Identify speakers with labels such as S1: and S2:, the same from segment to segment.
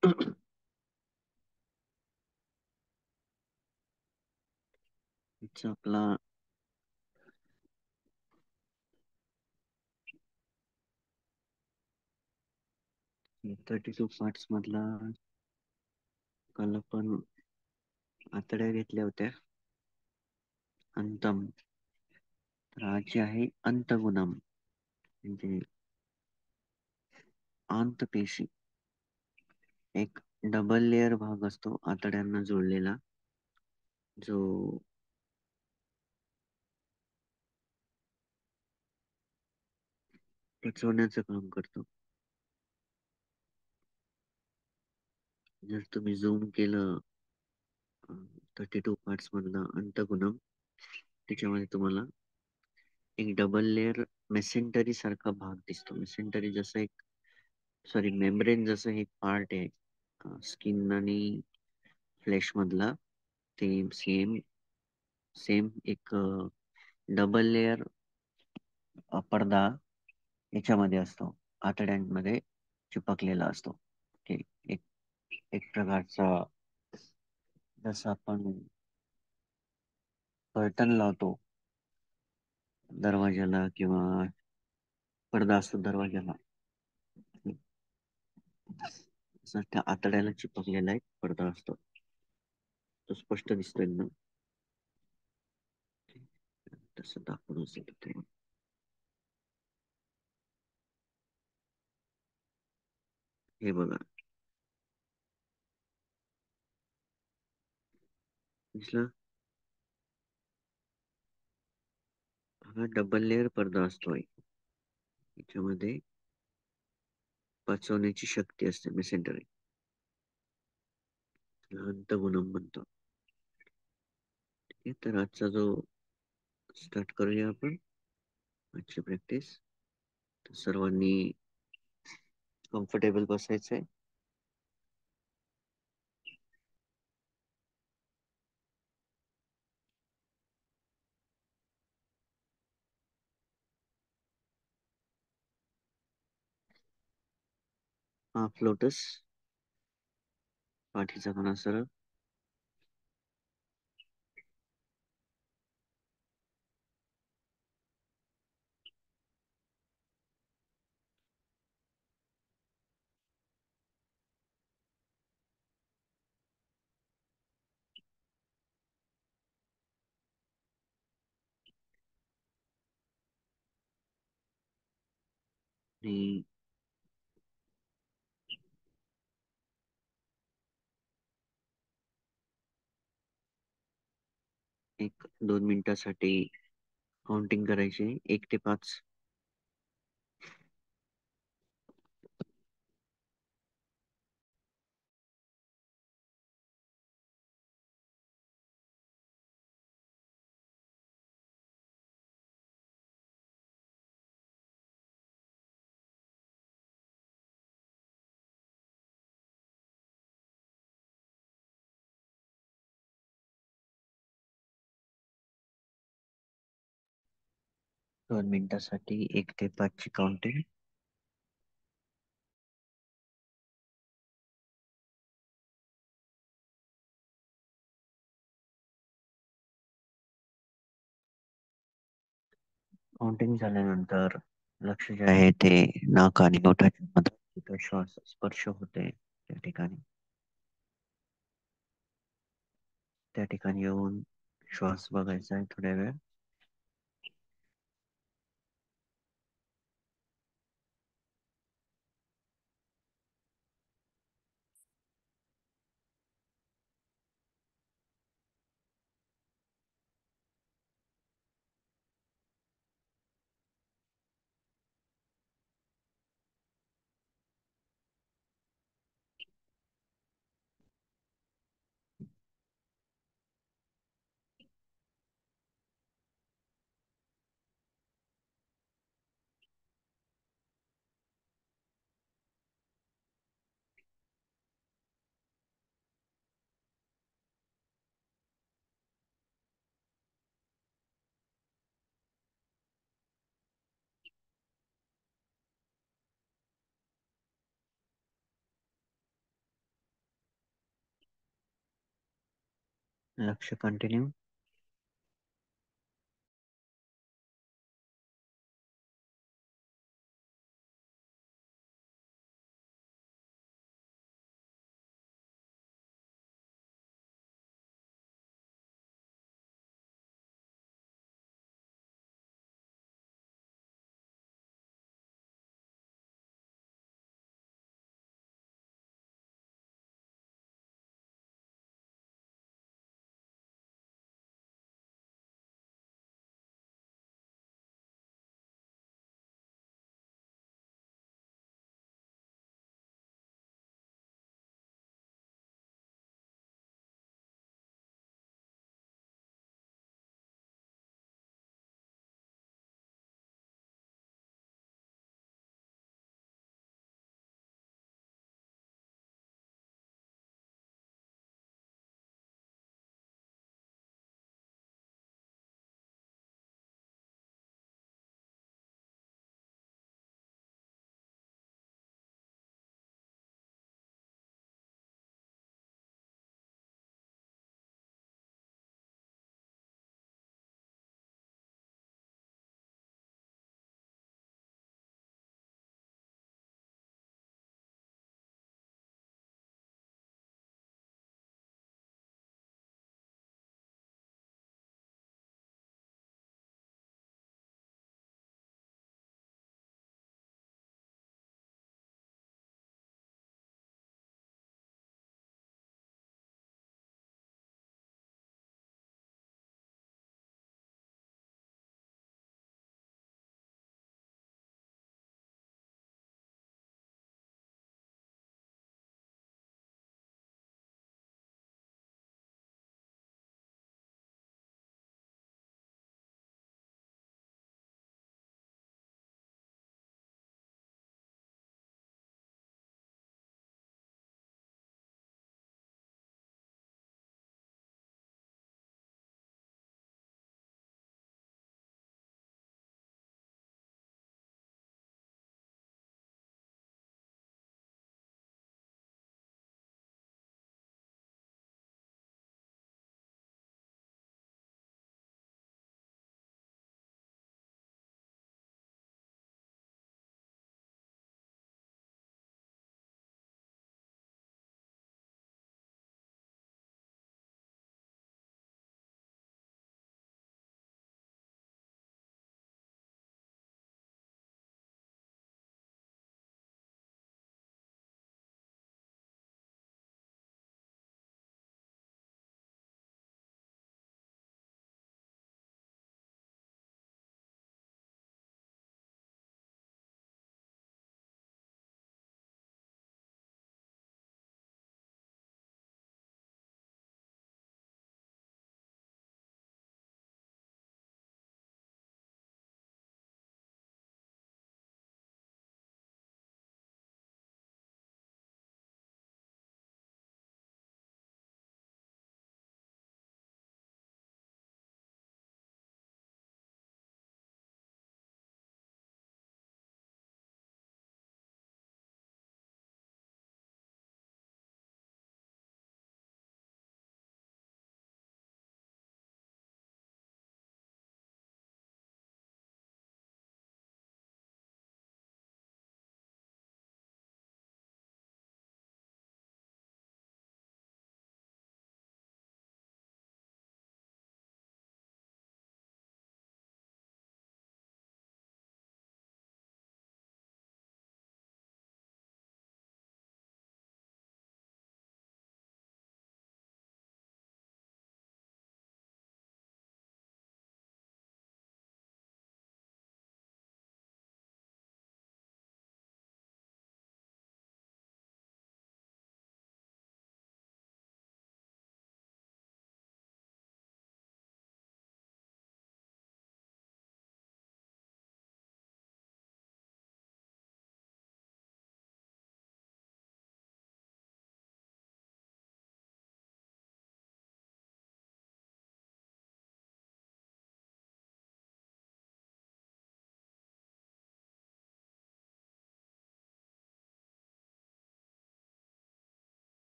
S1: इथं आपला 32 पार्ट्स मधला काल आपण आतड्या घेतल्या होत्या. अंतम. तर आज जे आहे अंतगुणम, म्हणजे आंतपेशी. एक डबल लेअर भाग असतो आतड्यांना जोडलेला, जो पचवण्याचं काम करतो. जर तुम्ही झूम केलं 32 पार्ट्स मधला अंतगुणम, त्याच्यामध्ये तुम्हाला एक डबल लेअर मेसेंटरी सारखा भाग दिसतो. मेसेंटरी जसं एक, सॉरी, मेम्ब्रेन जसं एक पार्ट आहे स्किन आणि फ्लेश मधला, ते सेम सेम एक डबल लेअर पडदा याच्यामध्ये असतो, आतड्यांमध्ये चिपकलेला असतो. ते एक एक प्रकारचा, जसं आपण कर्टन लावतो दरवाजाला, किंवा पडदा असतो दरवाजाला, तसा त्या आतड्याला चिपकलेला एक पडदा असतो. तो स्पष्ट दिसतोय ना? तसं दाखवून असेल ते. हे बघा, दिसलं? हा डबल लेअर पडदा असतोय. याच्यामध्ये पचवण्याची शक्ती असते मेसेंटरी, अंतगुणम म्हणतो. ठीक आहे, तर आजचा जो स्टार्ट करूया आपण आजची प्रॅक्टिस. सर्वांनी कम्फर्टेबल बसायचंय. 1/2 लोटस, पाठीचा कणा सरळ. 1-2 मिनिटासाठी काउंटिंग करायची, 1 ते 5. 2 मिनिटासाठी 1 ते 5 ची काउंटिंग. काउंटिंग झाल्यानंतर लक्ष जे आहे ते नाक आणि ओठाच्या मध्ये जिथं श्वास स्पर्श होते त्या ठिकाणी, त्या ठिकाणी येऊन श्वास बघायचा आहे थोड्या वेळ. लक्ष कंटिन्यू.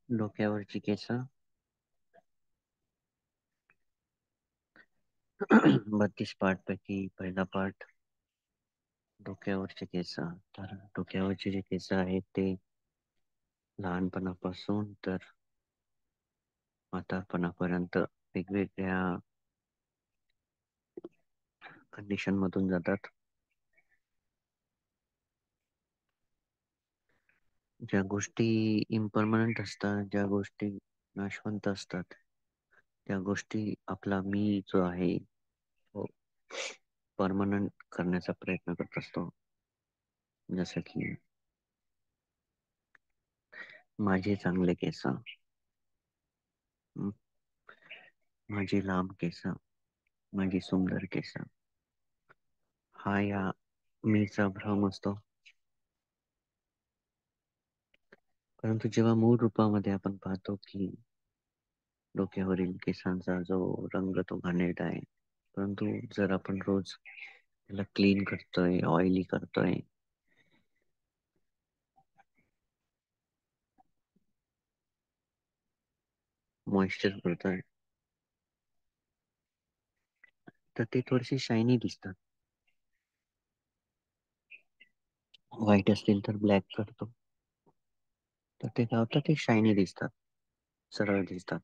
S1: डोक्यावरची केस 32 पार्ट पैकी पहिला पार्ट डोक्यावरचे केस. तर डोक्यावरचे जे केस आहेत ते लहानपणापासून तर म्हातारपणापर्यंत वेगवेगळ्या कंडिशन मधून जातात. ज्या गोष्टी इम्परमनंट असतात, ज्या गोष्टी नाशवंत असतात, त्या गोष्टी आपला मी जो आहे तो परमनंट करण्याचा प्रयत्न करत असतो. जसं की माझे चांगले केस, हं, माझी लांब केस, माझी सुंदर केस, हा या मीचा भ्रम असतो. परंतु जेव्हा मूळ रूपामध्ये आपण पाहतो की डोक्यावरील केसांचा जो रंग तो घाणेरडा आहे, परंतु जर आपण रोज त्याला क्लीन करतोय, ऑइली करतोय, मॉइश्चर करतोय, तर ते थोडेसे शायनी दिसतात. व्हाईट असतील तर ब्लॅक करतो, तर ते काय होतं, ते शायनी दिसतात, सरळ दिसतात.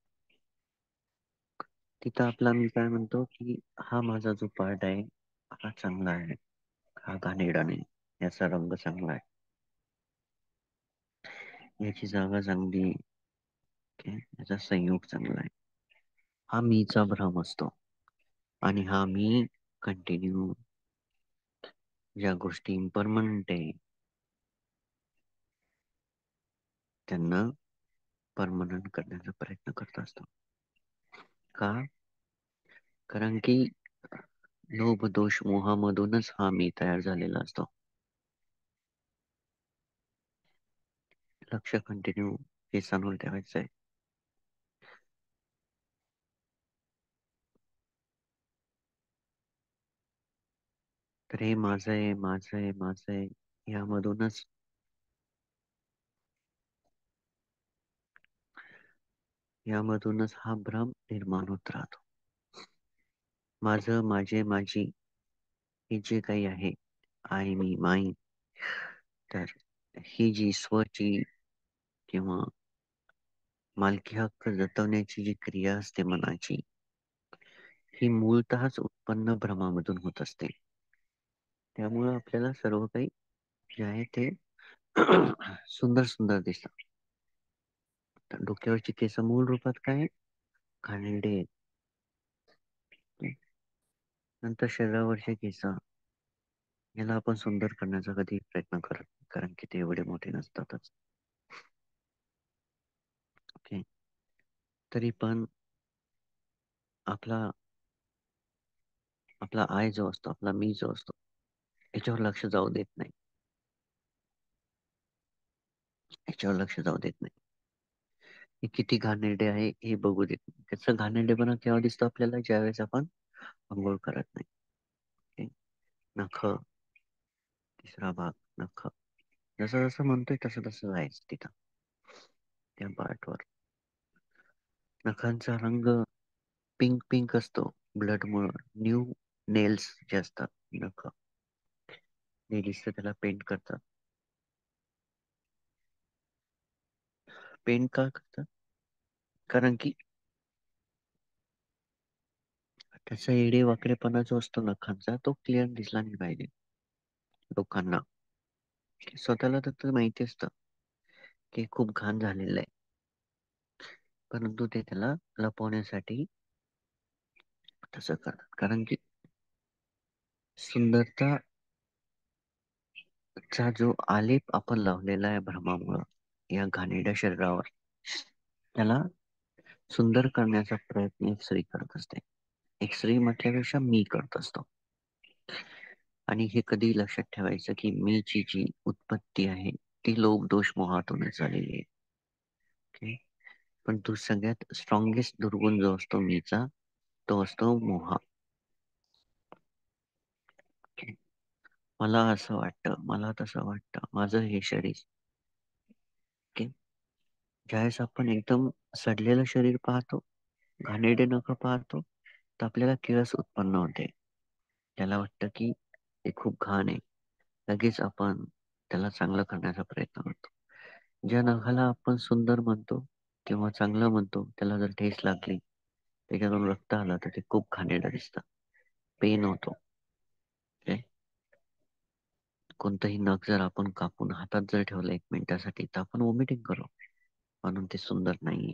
S1: तिथं आपला मी काय म्हणतो की हा माझा जो पार्ट आहे हा चांगला आहे, हा घाणेरडा नाही, याचा रंग चांगला आहे, याची जागा चांगली, ओके, याचा संयोग चांगला आहे. हा मीचा भ्रम असतो. आणि हा मी कंटिन्यू ज्या गोष्टी इम्परमनंट आहे त्यांना परमनंट करण्याचा प्रयत्न करत असतो. का? कारण की लोभ दोष मोहामधूनच हा मी तयार झालेला असतो. लक्ष कंटिन्यू केसांवर ठेवायचं आहे. तर हे माझं आहे, माझं आहे, माझं आहे, यामधूनच यामधूनच हा भ्रम निर्माण होत राहतो. माझं, माझे, माझी हे जे काही आहे, आय, मी, माई, तर ही जी स्वची किंवा मालकी हक्क जतवण्याची जी क्रिया असते मनाची, ही मूळतःच उत्पन्न भ्रमामधून होत असते. त्यामुळं आपल्याला सर्व काही जे आहे ते सुंदर सुंदर दिसतात. तर डोक्यावरची केस मूळ रूपात काय घाणेरडे आहेत. नंतर शरीरावरचे केस याला आपण सुंदर करण्याचा कधी प्रयत्न करत नाही, कारण की ते एवढे मोठे नसतातच. ओके, तरी पण आपला आपला आय जो असतो, आपला मी जो असतो, याच्यावर लक्ष जाऊ देत नाही, याच्यावर लक्ष जाऊ देत नाही. हे किती घाणेरडे आहे हे बघू देत नाही. त्याचा घाणेरडेपणा केव्हा दिसतो आपल्याला, ज्यावेळेस आपण आंघोळ करत नाही. ओके? नख, तिसरा भाग नख, जसं जसं म्हणतोय तसं तसं जायचं तिथं त्या पार्टवर. नखांचा रंग पिंक पिंक असतो ब्लड मुळे. न्यू नेल्स जे असतात, नख लेडीज त्याला पेंट करतात. पेंट का करतात? कारण की त्याचा एडे वाकडेपणा जो असतो नखांचा तो क्लिअर दिसला नाही पाहिजे लोकांना. स्वतःला तर माहिती असतं की खूप घाण झालेलं आहे, परंतु ते त्याला लपवण्यासाठी तसं करतात. कारण की सुंदरता चा जो आलेप आपण लावलेला आहे भ्रमामुळं या घाणेरड्या शरीरावर, त्याला सुंदर करण्याचा प्रयत्न एक स्त्री करत असते. एक स्त्री म्हटल्यापेक्षा मी करत असतो. आणि हे कधी लक्षात ठेवायचं की मीची जी उत्पत्ती आहे ती लोभ दोष मोहातूनच झालेली आहे. ओके? पण तो सगळ्यात स्ट्रॉंगेस्ट दुर्गुण जो असतो मीचा, तो असतो मोह. ओके? मला असं वाटतं, मला तसं वाटतं, माझं हे शरीर. ओके? ज्यावेळेस आपण एकदम सडलेलं शरीर पाहतो, घाणेरडे नख पाहतो, तर आपल्याला किळस उत्पन्न होते. त्याला वाटतं की हे खूप घाण आहे. लगेच आपण त्याला चांगलं करण्याचा प्रयत्न करतो. ज्या नखाला आपण सुंदर म्हणतो किंवा चांगलं म्हणतो, त्याला जर ठेच लागली, त्याच्यातून रक्त आलं, तर ते खूप घाणेरडं दिसतं. पेन होतो. ओके. कोणतंही नख जर आपण कापून हातात जर ठेवलं 1 मिनिटासाठी, तर आपण वॉमिटिंग करू, म्हणून ते सुंदर नाहीये.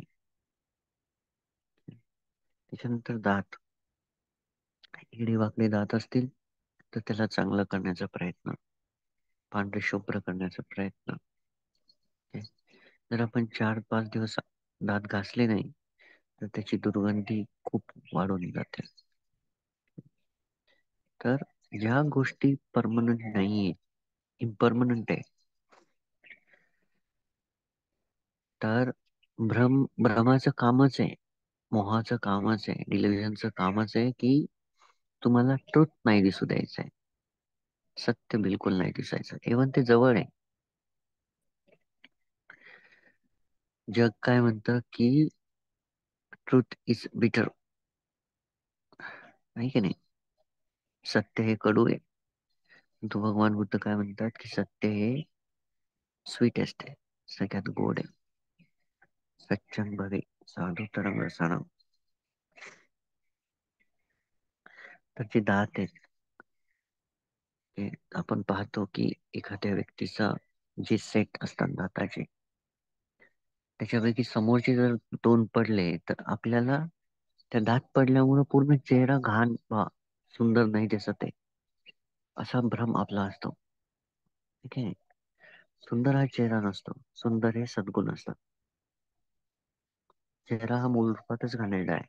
S1: त्याच्यानंतर दात, इडे वाकडे दात असतील तर त्याला चांगलं करण्याचा प्रयत्न, पांढरे शुभ्र करण्याचा प्रयत्न. ओके. जर आपण 4-5 दिवस दात घासले नाही, तर त्याची दुर्गंधी खूप वाढून जाते. तर या गोष्टी परमनंट नाहीये, इम्परमनंट आहे. तर भ्रमाचं कामच आहे, मोहाचं कामच आहे, डिल्युजनचं कामच आहे की तुम्हाला ट्रुथ नाही दिसू द्यायचंय, सत्य बिलकुल नाही दिसायचं. इव्हन ते जवळ आहे. जग काय म्हणतं की ट्रुथ इज बिटर, नाही की नाही? सत्य हे कडू आहे. तो भगवान बुद्ध काय म्हणतात की सत्य हे स्वीटेस्ट आहे, सगळ्यात गोड आहे. सच्चन भवे साधू तरंग रसायन. तर जे दात आहेत, ते आपण पाहतो की एखाद्या व्यक्तीचा जे सेट असतात दाताचे, त्याच्यापैकी समोरचे जर 2 पडले, तर आपल्याला त्या दात पडल्यामुळे पूर्ण चेहरा घाण सुंदर नाही दिसत आहे, असा भ्रम आपला असतो. ठीक आहे. सुंदर हा चेहरा नसतो, सुंदर हे सद्गुण असतात. चेहरा हा मूळ रूपातच घाणेरडा आहे.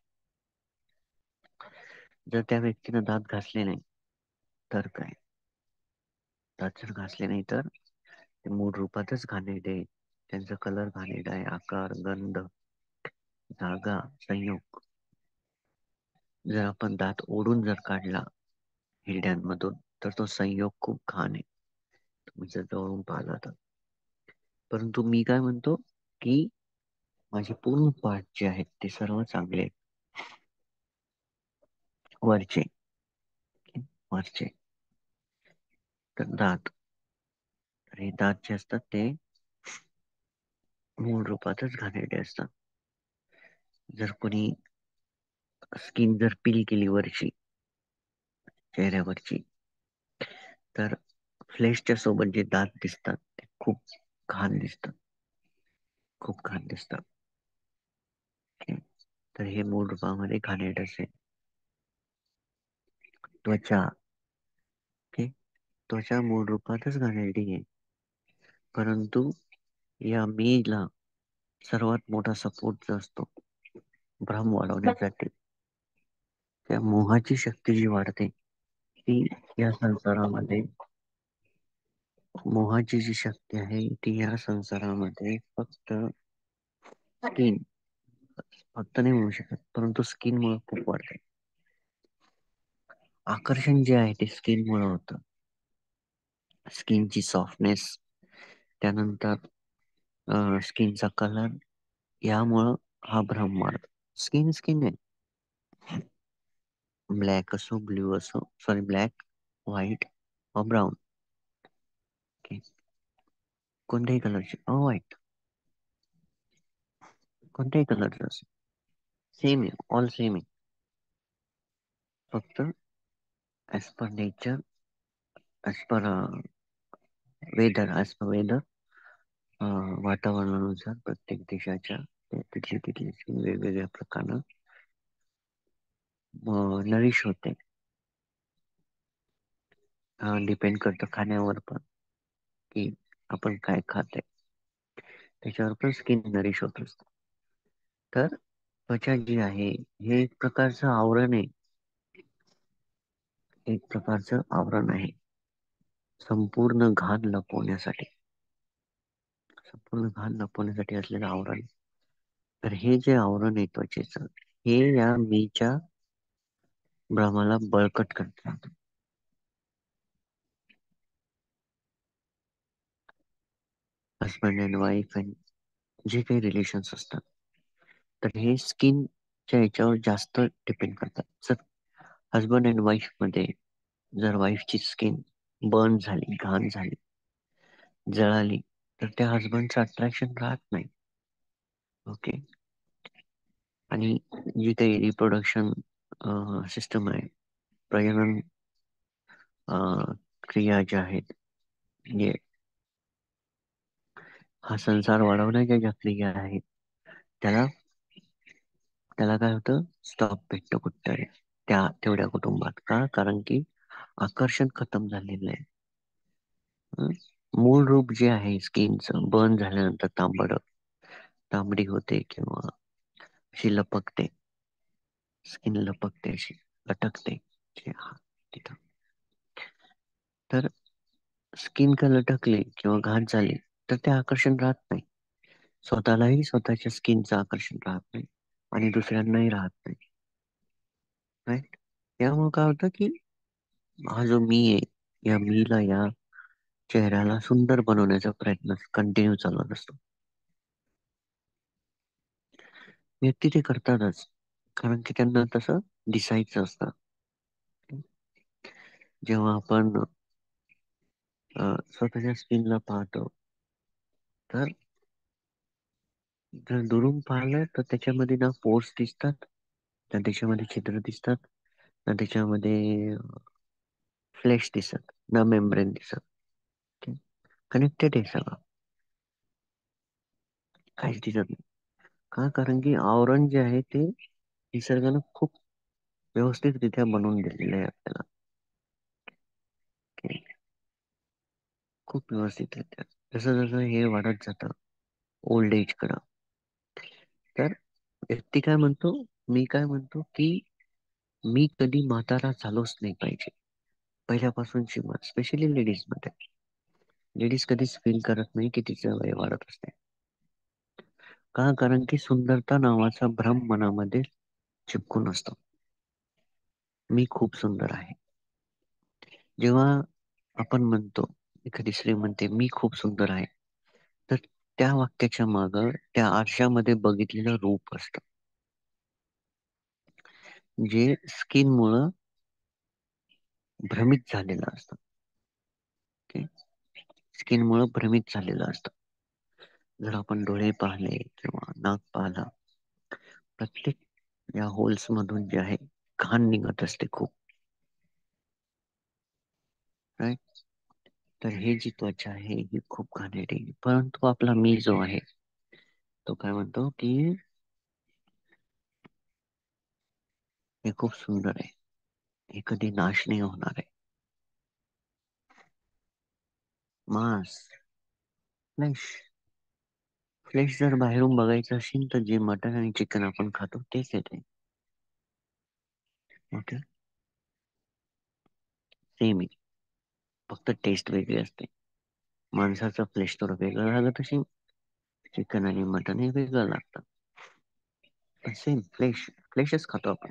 S1: जर त्या व्यक्तीनं दात घासले नाही, तर काय? दात जर घासले नाही, तर ते मूळ रूपातच घाणेरडे, त्यांचा कलर घाणेरडा आहे, आकार, गंध, जागा, संयोग. जर आपण दात ओढून जर काढला हिरड्यांमधून, तर तो संयोग खूप घाण आहे, तुम्ही जर जवळून पाहिला तर. परंतु मी काय म्हणतो की माझे पूर्ण पार्ट जे आहेत ते सर्व चांगले आहेत. वरचे, वरचे तर दात, तर हे दात जे असतात ते मूळ रूपातच घाणेरडे असतात. जर कोणी स्किन जर पील केली वरची, चेहऱ्यावरची, तर फ्लेशच्या सोबत जे दात दिसतात ते खूप घाण दिसतात, खूप घाण दिसतात. ओके. तर हे मूळ रूपामध्ये घाणेरडच आहे. त्वचा, ओके, त्वचा मूळ रूपातच घाणेरडी आहे. परंतु या मीला सर्वात मोठा सपोर्ट जो असतो भ्रम वाढवण्यासाठी, त्या मोहाची शक्ती जी वाढते, ती या संसारामध्ये, मोहाची जी शक्ती आहे ती या संसारामध्ये फक्त स्किन, फक्त नाही म्हणू शकत, परंतु स्किन मुळे खूप वाढते. आकर्षण जे आहे ते स्किन मुळे होतं. स्किनची सॉफ्टनेस, त्यानंतर स्किनचा कलर, यामुळं हा भ्रम वाढतो. स्किन स्किन आहे, ब्लॅक असो, ब्ल्यू असो, सॉरी ब्लॅक, व्हाईट व ब्राऊन, कोणत्याही कलरचे, व्हाईट, कोणत्याही कलरचे असो, सेम आहे, ऑल सेम आहे. फक्त as per nature, as per weather, as per weather, वातावरणानुसार प्रत्येक देशाच्या तिथली तिथली वेगवेगळ्या प्रकारानं नरिश होते. डिपेंड करतं खाण्यावर पण, की आपण काय खाते, त्याच्यावर पण स्किन नरिश होत असतं. तर त्वचा जी आहे हे एक प्रकारचं आवरण आहे, एक प्रकारचं आवरण आहे संपूर्ण घाण लपवण्यासाठी, संपूर्ण घाण लपवण्यासाठी असलेलं आवरण. तर हे जे आवरण आहे त्वचेचं, हे या मीच्या भ्रमाला बळकट करतात. हस्बंड अँड वाईफ जे काही रिलेशन्स असतात, तर हे स्किनच्या याच्यावर जास्त डिपेंड करतात. जर हजबंड अँड वाईफ मध्ये जर वाईफची स्किन बर्न झाली, घाण झाली, जळाली, तर त्या हजबंडचं अट्रॅक्शन राहत नाही. ओके. आणि जी काही रिप्रोडक्शन सिस्टम आहे, प्रजनन क्रिया ज्या आहेत, म्हणजे हा संसार वाढवण्याच्या ज्या क्रिया आहेत, त्याला त्याला काय होतं, स्टॉप भेटतो कुठतरी त्या तेवढ्या कुटुंबात. का? कारण की आकर्षण खतम झालेलं आहे. हं? मूळ रूप जे आहे स्किनचं, बर्न झाल्यानंतर तांबडी होते किंवा अशी लपकते, स्किन लपकते, अशी लटकते, तिथं. तर स्किन का लटकली किंवा घाण झाली, तर ते आकर्षण राहत नाही. स्वतःलाही स्वतःच्या स्किनचं आकर्षण राहत नाही आणि दुसऱ्यांनाही राहत नाही. राईट. त्यामुळे काय होतं की हा जो मी आहे, या मीला, या चेहऱ्याला सुंदर बनवण्याचा प्रयत्न कंटिन्यू चालत असतो. व्यक्ती ते करतातच, कारण की त्यांना तसं दिसायचं असतं. जेव्हा आपण स्वतःच्या स्किनला पाहतो, तर जर दुरून पाहिलं तर त्याच्यामध्ये ना पोर्स दिसतात, ना त्याच्यामध्ये छिद्र दिसतात, ना त्याच्यामध्ये फ्लेश दिसत, ना मेम्ब्रेन दिसत. कनेक्टेड आहे सगळं, काहीच दिसत नाही. का? कारण की आवरण जे आहे ते निसर्गानं खूप व्यवस्थितरित्या बनवून दिलेलं आहे आपल्याला. Okay? खूप व्यवस्थितरित्या. जसं जसं हे वाढत जातं ओल्ड एज कडं, तर व्यक्ती काय म्हणतो, मी काय म्हणतो की मी कधी म्हातारा झालोच नाही पाहिजे. पहिल्यापासूनची मत, स्पेशली लेडीज मध्ये, लेडीज कधीच फील करत नाही की तिचं वय वाढत असते. का? कारण की सुंदरता नावाचा भ्रम मनामध्ये चिपकून असतो. मी खूप सुंदर आहे. जेव्हा आपण म्हणतो, एखादी स्त्री म्हणते मी खूप सुंदर आहे, तर त्या वाक्याच्या माग त्या आरशामध्ये बघितलेलं रूप असतं, जे स्किन मुळे भ्रमित झालेलं असतं. स्किन मुळे भ्रमित झालेलं असतं. जर आपण डोळे पाहिले किंवा नाक पाहिला, प्रत्येक या होल्स मधून जे आहे घाण निघत असते खूप. राईट. तर हे जी त्वचा आहे ही खूप घाणेरडी आहे. परंतु आपला मी जो आहे, तो काय म्हणतो की हे खूप सुंदर आहे, हे कधी नाश नाही होणार आहे. मांस, फ्लेश, फ्लेश जर बाहेरून बघायचं असेल तर जे मटन आणि चिकन आपण खातो तेच येते. ओके. सेम आहे, फक्त टेस्ट वेगळी असते. माणसाचा फ्लेश थोडं वेगळं लागत असेल, चिकन आणि मटन हे वेगळं लागतं, पण सेम फ्लेश, फ्लेशच खातो आपण.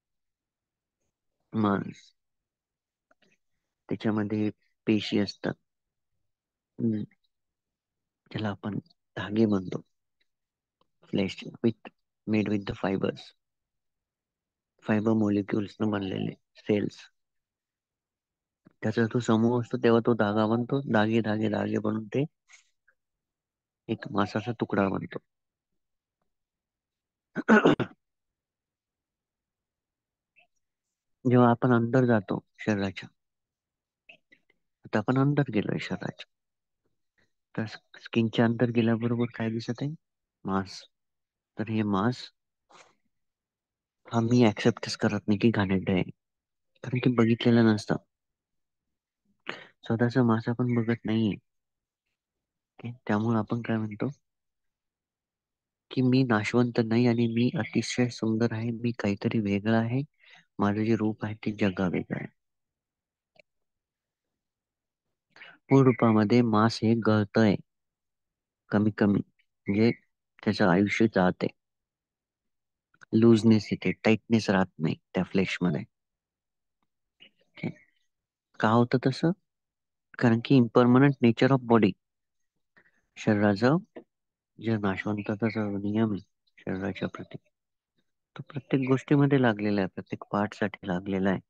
S1: मांस, त्याच्यामध्ये पेशी असतात. हम्म, त्याला आपण धागे म्हणतो. Flesh with made with the fibres, fibre molecules न बनलेले सेल्स. त्याचा तो समूह असतो तेव्हा तो धागा बनतो, धागे धागे धागे बनून ते एक मांसाचा तुकडा बनतो. जेव्हा आपण अंदर जातो शरीराच्या, आता आपण अंदर गेलोय शरीराच्या, तर स्किनच्या अंदर गेल्याबरोबर काय दिसत आहे? मांस. तर हे मांस हा मी ऍक्सेप्टच करत नाही की घाणेरडं आहे, कारण की बघितलेलं नसतं. स्वतःच मांस आपण बघत नाहीये. त्यामुळे आपण काय म्हणतो की मी नाशवंत नाही आणि मी अतिशय सुंदर आहे, मी काहीतरी वेगळं आहे, माझं जे रूप आहे ते जगा वेगळं आहे. मूळ रूपामध्ये मांस हे गळतंय कमी कमी, म्हणजे त्याचं आयुष्य जाते, लूजनेस येते, टाईटनेस राहत नाही त्या फ्लेश मध्ये. Okay. का होतं तसं? कारण की इम्परमनंट नेचर ऑफ बॉडी, शरीराचं जे नाशवंताचा जो नियम आहे शरीराच्या प्रती, तो प्रत्येक गोष्टीमध्ये लागलेला आहे, प्रत्येक पार्ट साठी लागलेला आहे.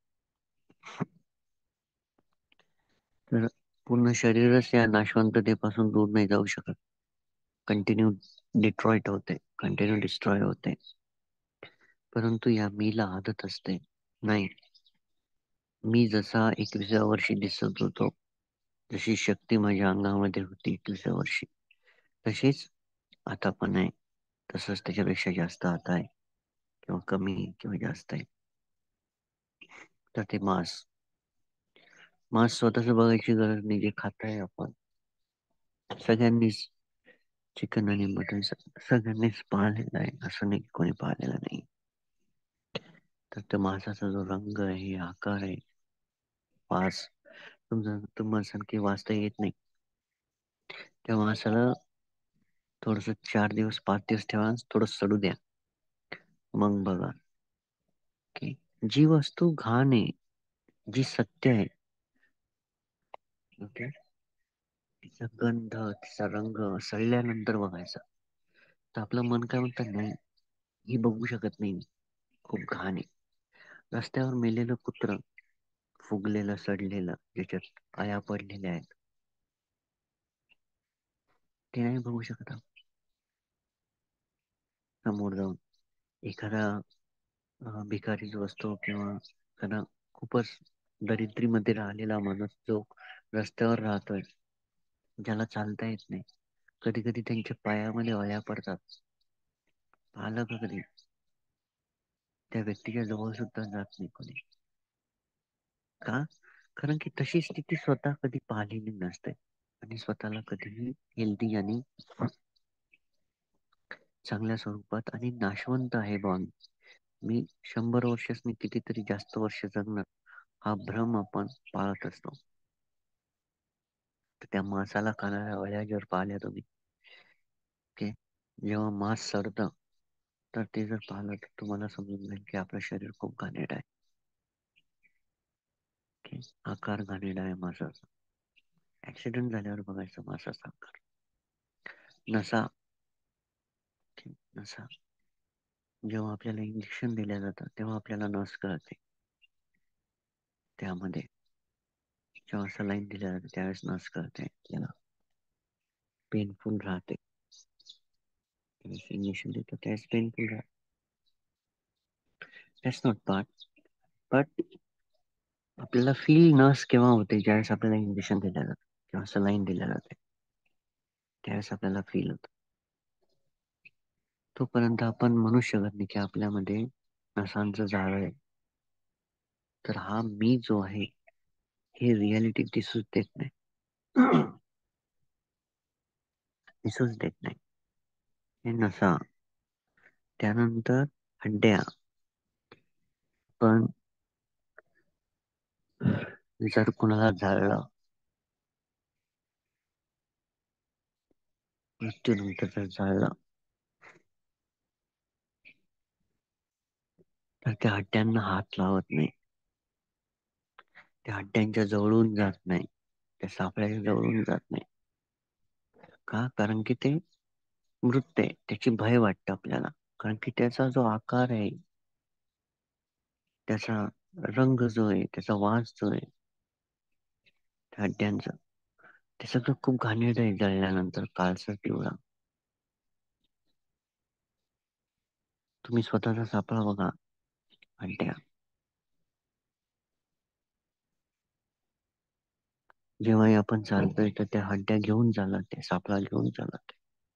S1: तर पूर्ण शरीरच या नाशवंततेपासून दूर नाही जाऊ शकत. कंटिन्यू डिट्रॉइट होते, कंटिन्यू डिस्ट्रॉय होते. परंतु या मीला आदत असते, नाही, मी जसा 21व्या वर्षी दिसत होतो, जशी शक्ती माझ्या अंगामध्ये होती 21व्या वर्षी, तशीच आता पण आहे. तसंच त्याच्यापेक्षा जास्त आता आहे, किंवा कमी किंवा जास्त आहे. तर ते मांस स्वतःच बघायची गरज नाही. जे खाताय आपण सगळ्यांनीच, चिकन आणि मटन सगळ्यांनीच पाळलेलं आहे, असं नाही की कोणी पाळलेलं नाही. तर त्या मांसाचा जो रंग आहे, आकार आहे, वास, तुम्हाला सांगते वाचता येत नाही. त्या माणसाला थोडस 4 दिवस 5 दिवस ठेवा, थोडं सडू द्या, मग बघा की जी वस्तू घाण आहे, जी सत्य आहे, ओके, तिचा गंध, तिचा रंग सडल्यानंतर बघायचा, तर आपलं मन काय म्हणतं, नाही, ही बघू शकत नाही, खूप घाण आहे. रस्त्यावर मेलेलं कुत्र, फुगलेलं सडलेलं, ज्याच्यात आया पडलेल्या आहेत, ते नाही बघू शकत आपण. समोर जाऊन एखादा भिकारी जो असतो, किंवा एखादा खूपच दरिद्रीमध्ये राहिलेला माणूस जो रस्त्यावर राहतोय, ज्याला चालता येत नाही, कधी कधी त्यांच्या पायामध्ये अळ्या पडतात, पाहिलं का कधी? त्या व्यक्तीच्या जवळ सुद्धा जात नाही कोणी. का? कारण की तशी स्थिती स्वतः कधी पाहिलेली नसते, आणि स्वतःला कधीही हेल्दी आणि चांगल्या स्वरूपात आणि नाशवंत आहे बॉन, मी 100 वर्षच नाही, कितीतरी जास्त वर्ष जगणार, हा भ्रम आपण पाळत असतो. तर त्या मांसाला खाणाऱ्या अळ्या जर पाहिल्या तुम्ही, ओके, जेव्हा मांस सडतं, तर ते जर पाहिलं तर तुम्हाला समजून जाईल की आपलं शरीर खूप घाणेरडं आहे. ओके, आकार घाणेरडा आहे मांसाचा. ऍक्सिडेंट झाल्यावर बघायचं मांसाचा आकार. नसा, ओके, नसा जेव्हा आपल्याला इंजेक्शन दिल्या जातं, तेव्हा आपल्याला नस कळते. त्यामध्ये जेव्हा सलाईन दिल्या जाते, त्यावेळेस नस कळते आपल्याला, पेनफुल राहते. इंजेक्शन देतो त्यावेळेस पेनफुल राहते. दॅट्स नॉट बट आपल्याला फील नस केव्हा होते, ज्यावेळेस आपल्याला इंजेक्शन दिल्या जातं किंवा सलाईन दिल्या जाते, त्यावेळेस आपल्याला फील होतं. तोपर्यंत आपण म्हणू शकत नाही की आपल्यामध्ये नसांचं जाळं आहे. तर हा मी जो आहे, हे रियालिटी दिसूच देत नाही. दिसूच देत नाही. हे नसा, त्यानंतर हड्ड्या. पण जर कुणाला जाळलं, मृत्यूनंतर जर जाळलं, तर त्या हड्ड्यांना हात लावत नाही, त्या हड्ड्यांच्या जवळून जात नाही, त्या सापळ्याच्या जवळून जात नाही. का? कारण की ते मृत आहे, त्याची भय वाटतं आपल्याला. कारण की त्याचा जो आकार आहे, त्याचा रंग जो आहे, त्याचा वास जो आहे, त्या हड्ड्यांचा, ते सगळं खूप घाणेरडं आहे. जळल्यानंतर काळसर पिवळा. तुम्ही स्वतःचा सापळा बघा, हड्ड्या. जेव्हाही आपण चालतोय, तर त्या हड्ड्या घेऊन चालत, ते सापळा घेऊन चालत.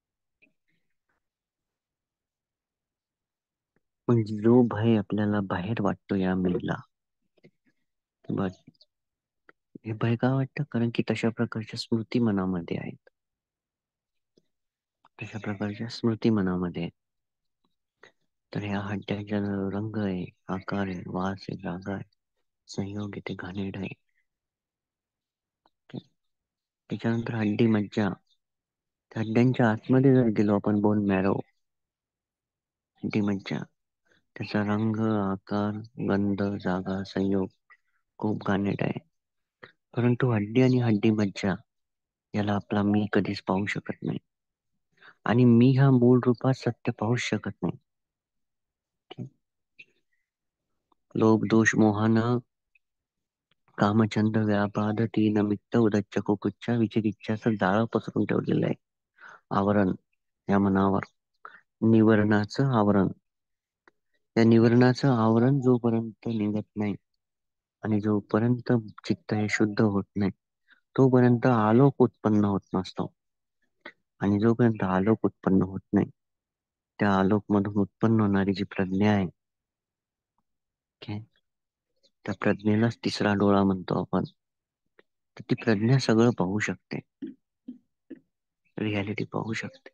S1: म्हणजे जो भय आपल्याला बाहेर वाटतो या मिलला, हे भय का वाटतं? कारण की तशा प्रकारच्या स्मृती मनामध्ये आहेत, तशा प्रकारच्या स्मृती मनामध्ये आहेत. तर ह्या हड्ड्याचा जो रंग आहे, आकार आहे, वास आहे, जागा आहे, संयोग आहे, ते घाणेरडं आहे. त्याच्यानंतर हड्डी मज्जा. त्या हड्ड्यांच्या आतमध्ये जर गेलो आपण, बोन मॅरो, हड्डी मज्जा, त्याचा रंग, आकार, गंध, जागा, संयोग खूप घाणेरडा आहे. परंतु हड्डी आणि हड्डी मज्जा याला आपला मी कधीच पाहू शकत नाही. आणि मी हा मूळ रूपात सत्य पाहूच शकत नाही. लोभ दोष मोहान कामचंद व्यापाद तीन मित्त उदच्च कुकुच्चा विचिकिच्छाचं जाळं पसरून ठेवलेलं आहे. आवरण या मनावर, निवरणाचं आवरण. या निवरणाचं आवरण जोपर्यंत निघत नाही आणि जोपर्यंत चित्त हे शुद्ध होत नाही, तोपर्यंत आलोक उत्पन्न होत नसतो. आणि जोपर्यंत आलोक उत्पन्न होत नाही, त्या आलोक मधून उत्पन्न होणारी जी प्रज्ञा आहे, okay? त्या प्रज्ञेलाच तिसरा डोळा म्हणतो आपण. तर ती प्रज्ञा सगळं पाहू शकते, रियालिटी पाहू शकते.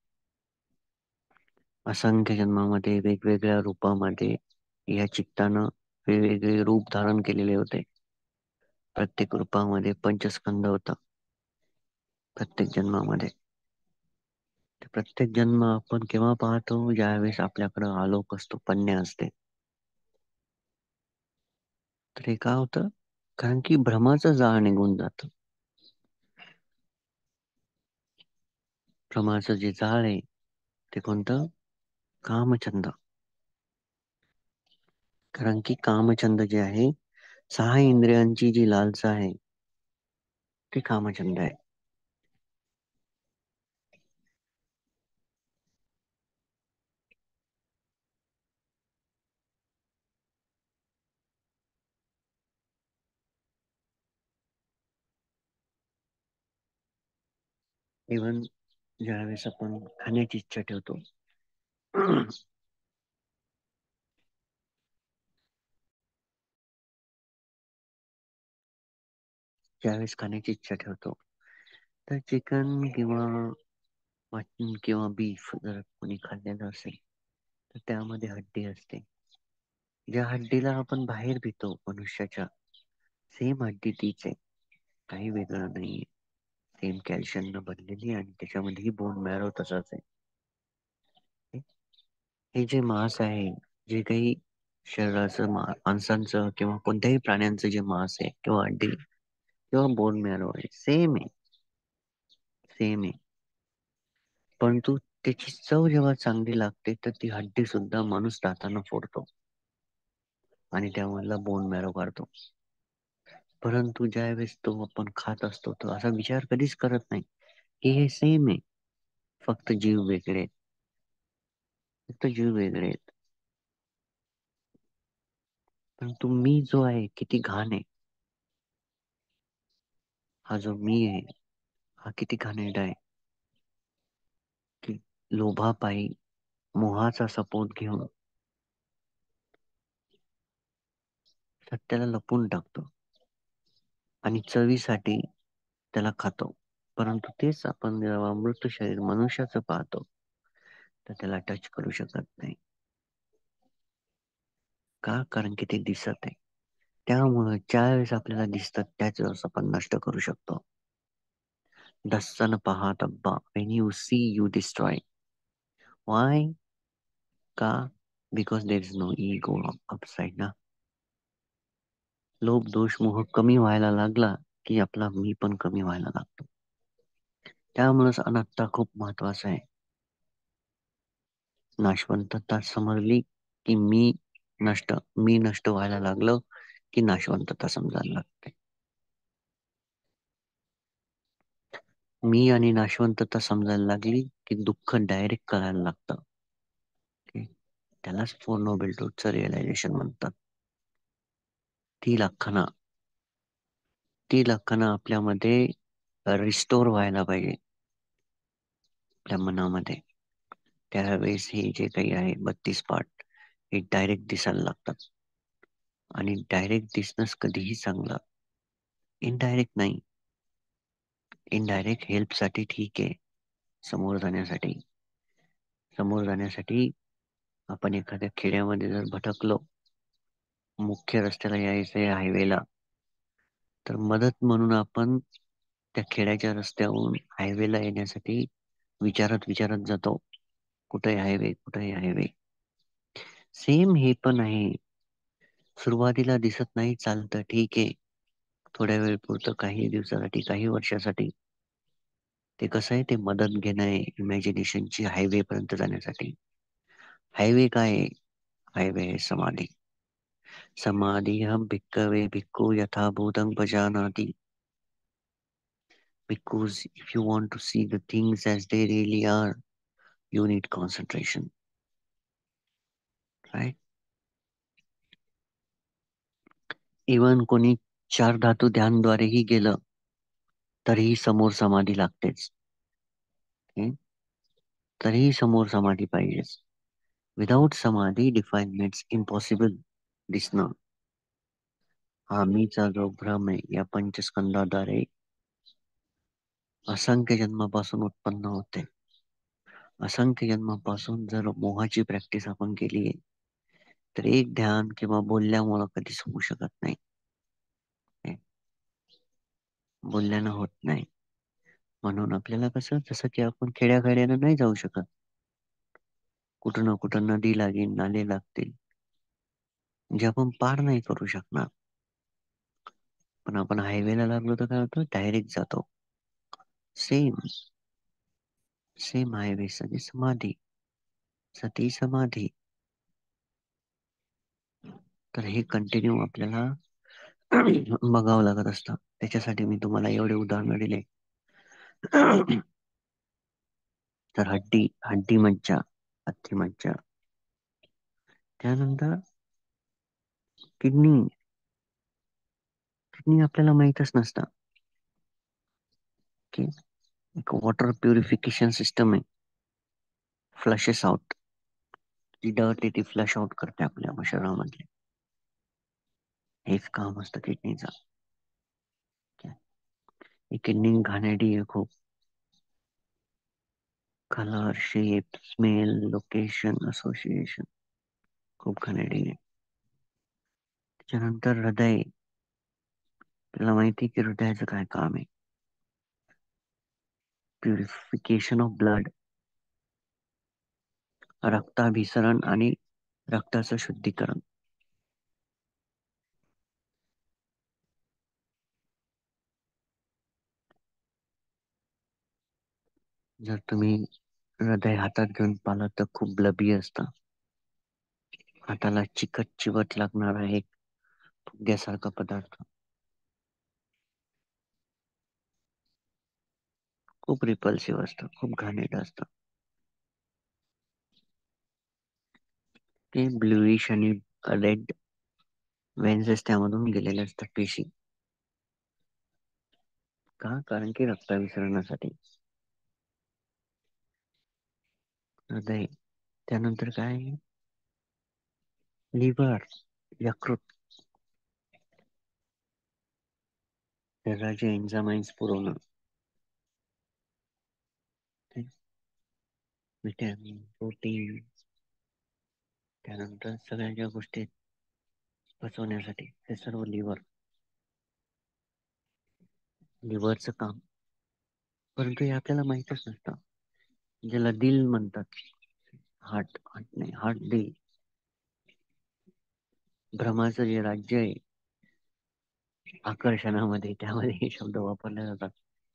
S1: असंख्य जन्मामध्ये वेगवेगळ्या रूपामध्ये या चित्तानं वेगवेगळे रूप धारण केलेले होते. प्रत्येक रूपामध्ये पंचस्कंद होता. प्रत्येक जन्मामध्ये. प्रत्येक जन्म आपण केव्हा पाहतो? ज्यावेळेस आपल्याकडं आलोक असतो, प्रज्ञा असते. तर हे का होतं? कारण की भ्रमाचं जाळ निघून जातं. भ्रमाचं जे जाळ आहे ते कोणतं? कामचंद. कारण की कामचंद जे आहे, 6 इंद्रियांची जी लालसा आहे ते कामचंद आहे. इव्हन ज्यावेळेस आपण खाण्याची इच्छा ठेवतो, ज्यावेळेस खाण्याची इच्छा ठेवतो, तर चिकन किंवा मटन किंवा बीफ जर कोणी खाल्लेलं असेल, तर त्यामध्ये हड्डी असते. ज्या हड्डीला आपण बाहेर पितो मनुष्याच्या, सेम हड्डी तीच आहे, काही वेगळं नाहीये. सेम कॅल्शियम न बनलेली आणि त्याच्यामध्येही बोन मॅरो तसाच आहे. हे जे मांस आहे, जे काही शरीराचं माणसांचं किंवा कोणत्याही प्राण्यांचं जे मांस आहे किंवा हड्डी किंवा बोन मॅरो आहे, सेम आहे, सेम आहे. परंतु त्याची चव जेव्हा चांगली लागते, तर ती हड्डी सुद्धा माणूस दातानं फोडतो आणि त्यामधला बोन मॅरो काढतो. परंतु ज्यावेळेस तो आपण खात असतो, तो असा विचार कधीच करत नाही की हे सेम आहे, फक्त जीव वेगळे आहेत. फक्त जीव वेगळे आहेत. परंतु मी जो आहे किती घाण आहे. हा जो मी आहे, हा किती घाणेरडा आहे की लोभापायी मोहाचा सपोर्ट घेऊन सत्याला लपून टाकतो आणि चवीसाठी त्याला खातो. परंतु तेच आपण जेव्हा मृत शरीर मनुष्याचं पाहतो, तर त्याला टच करू शकत नाही. का? कारण की ते दिसत आहे. त्यामुळं ज्या वेळेस आपल्याला दिसतात, त्याच वेळेस आपण नष्ट करू शकतो. The sun pahat abba. When you see, you destroy. Why? का? Because there is no ego upside ना. लोभ दोष मोह कमी व्हायला लागला की आपला मी पण कमी व्हायला लागतो. त्यामुळेच अनात्ता खूप महत्वाचा आहे. नाशवंतता समजली की मी नष्ट व्हायला लागलो की नाशवंतता समजायला लागते. मी आणि नाशवंतता समजायला लागली की दुःख डायरेक्ट कळायला लागतं. त्यालाच फोर नोबेल ट्रूथचं रिअलायझेशन म्हणतात. ती लक्षणं ती लक्षणं आपल्यामध्ये रिस्टोर व्हायला पाहिजे, आपल्या मनामध्ये. त्यावेळेस हे जे काही आहे 32 पार्ट हे डायरेक्ट दिसायला लागतात. आणि डायरेक्ट दिसणंच कधीही चांगलं, इनडायरेक्ट नाही. इनडायरेक्ट हेल्पसाठी ठीक आहे, समोर जाण्यासाठी. समोर जाण्यासाठी आपण एखाद्या खेड्यामध्ये जर भटकलो, मुख्य रस्त्याला यायचंय हायवेला, तर मदत म्हणून आपण त्या खेड्याच्या रस्त्यावरून हायवेला येण्यासाठी विचारत विचारत जातो, कुठे हायवे, कुठे हायवे. सेम हे पण आहे. सुरुवातीला दिसत नाही, चालतं, ठीक आहे, थोड्या वेळ पुरतं, काही दिवसासाठी, काही वर्षासाठी. ते कसं आहे, ते मदत घेणं आहे इमॅजिनेशनची हायवे पर्यंत जाण्यासाठी. हायवे काय आहे? हायवे आहे समाधी. समाधिहं भिक्खवे भिक्खू यथा भूतं भजानाति. Because if you want to see the things as they really are, you need concentration, right? Even कोणी चार धातू ध्यानद्वारेही गेलं तरीही समोर समाधी लागतेच. okay? तरीही समोर समाधी पाहिजेच. विदाउट समाधी डिफाईनमेंट्स इम्पॉसिबल दिसणं. हा मीचा जो भ्रम आहे या पंचस्कंदाद्वारे असंख्य जन्मापासून उत्पन्न होते. असंख्य जन्मापासून जर मोहाची प्रॅक्टिस आपण केली तर एक ध्यान किंवा बोलल्यामुळं कधीच होऊ शकत नाही. बोलल्यानं होत नाही. म्हणून आपल्याला कसं, जसं की आपण खेड्याखेड्यानं नाही जाऊ शकत. कुठं ना कुठं नदी लागेल, नाले लागतील, जे आपण पार नाही करू शकणार. पण आपण हायवेला लागलो तर काय होतं, डायरेक्ट जातो. सेम सेम हायवे सगळी समाधी, सती समाधी. तर हे कंटिन्यू आपल्याला बघावं लागत असतं. त्याच्यासाठी मी तुम्हाला एवढे उदाहरण दिले. तर हड्डी हड्डी मज्जा, अस्थि मज्जा, त्यानंतर किडनी. किडनी आपल्याला माहीतच नसतं की एक वॉटर प्युरिफिकेशन सिस्टम आहे. फ्लशेस आउट, जी डर्ट आहे ती फ्लश आउट करते आपल्या शरीरामधले. हेच काम असतं किडनीचं. ही किडनी घाणेरडी आहे खूप. Colour, shape, smell, location, association खूप घाणेरडी आहे. त्याच्यानंतर हृदय. आपल्याला माहिती आहे की हृदयाचं काय काम आहे. प्युरिफिकेशन ऑफ ब्लड, रक्ताभिसरण आणि रक्ताचं शुद्धीकरण. जर तुम्ही हृदय हातात घेऊन पाहिलं तर खूप ब्लबी असतं. हाताला चिकट चिवट लागणारा एक फुग्यासारखा पदार्थ, खूप रिपल्सिव्ह असतं, खूप घाणेरडं असतं. ते ब्लुइश आणि रेड वेन्सेस त्यामधून गेलेले असतात पेशी. का? कारण की रक्ताभिसरणासाठी. हृदय. त्यानंतर काय? लिव्हर, यकृत. शरीराचे एन्झाइम्स पुरवणं, विटॅमिन, प्रोटीन, त्यानंतर सगळ्या ज्या गोष्टी पचवण्यासाठी हे सर्व लिव्हरचं काम. परंतु हे आपल्याला माहितच नसतं. ज्याला दिल म्हणतात, हार्ट. हार्ट नाही, हार्ट दिल. भ्रमाचं जे राज्य आहे आकर्षणामध्ये, त्यामध्ये हे शब्द वापरले जातात.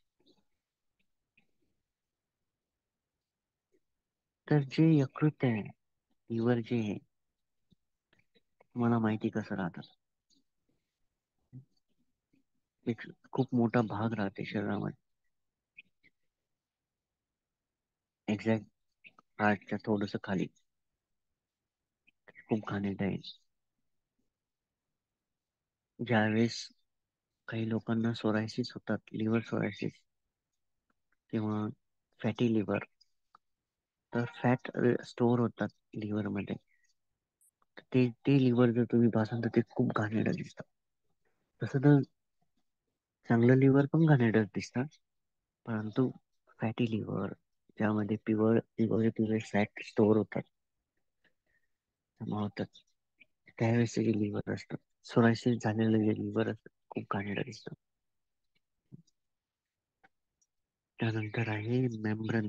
S1: तर जे यकृत आहे, लिव्हर जे आहे, तुम्हाला माहिती कसं राहतात. एक खूप मोठा भाग राहते शरीरामध्ये, एक्झॅक्ट हार्टच्या थोडस खाली. खूप घाणेरडं आहे. ज्यावेळेस काही लोकांना सोरायसिस होतात, लिव्हर सोरायसिस किंवा फॅटी लिव्हर, तर फॅट स्टोअर होतात लिव्हर मध्ये. ते लिव्हर जर तुम्ही पाहाल तर ते खूप घाणेरडं दिसतं. तसं तर चांगलं लिव्हर पण घाणेरडं दिसतं, परंतु फॅटी लिव्हर, ज्यामध्ये पिवळे पिवळे फॅट स्टोअर होतात, जमा होतात, त्यावेळेस जे लिव्हर असतं, सोरायसिस झालेलं जे लिव्हर असतं, खूप घाणेरडं दिसतं. त्यानंतर आहे मेम्ब्रन.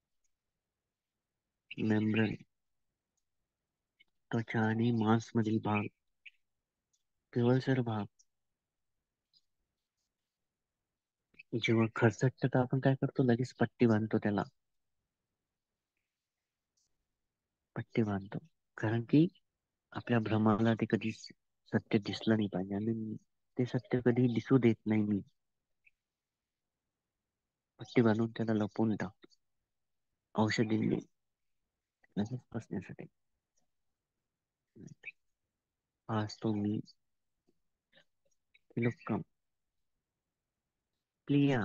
S1: मेम्ब्रन, त्वचा आणि मांस मधील भाग, पिवळसर भाग. जेव्हा खरचटतं तर आपण काय करतो, लगेच पट्टी बांधतो त्याला, पट्टी बांधतो. कारण की आपल्या भ्रमाला ते कधी सत्य दिसलं नाही पाहिजे, आणि ते सत्य कधी दिसू देत नाही मी. पट्टी बांधून त्याला लपवून टाकतो औषधींनी, लगेच बसण्यासाठी. हा असतो मी, विलुक्कम, प्लिया,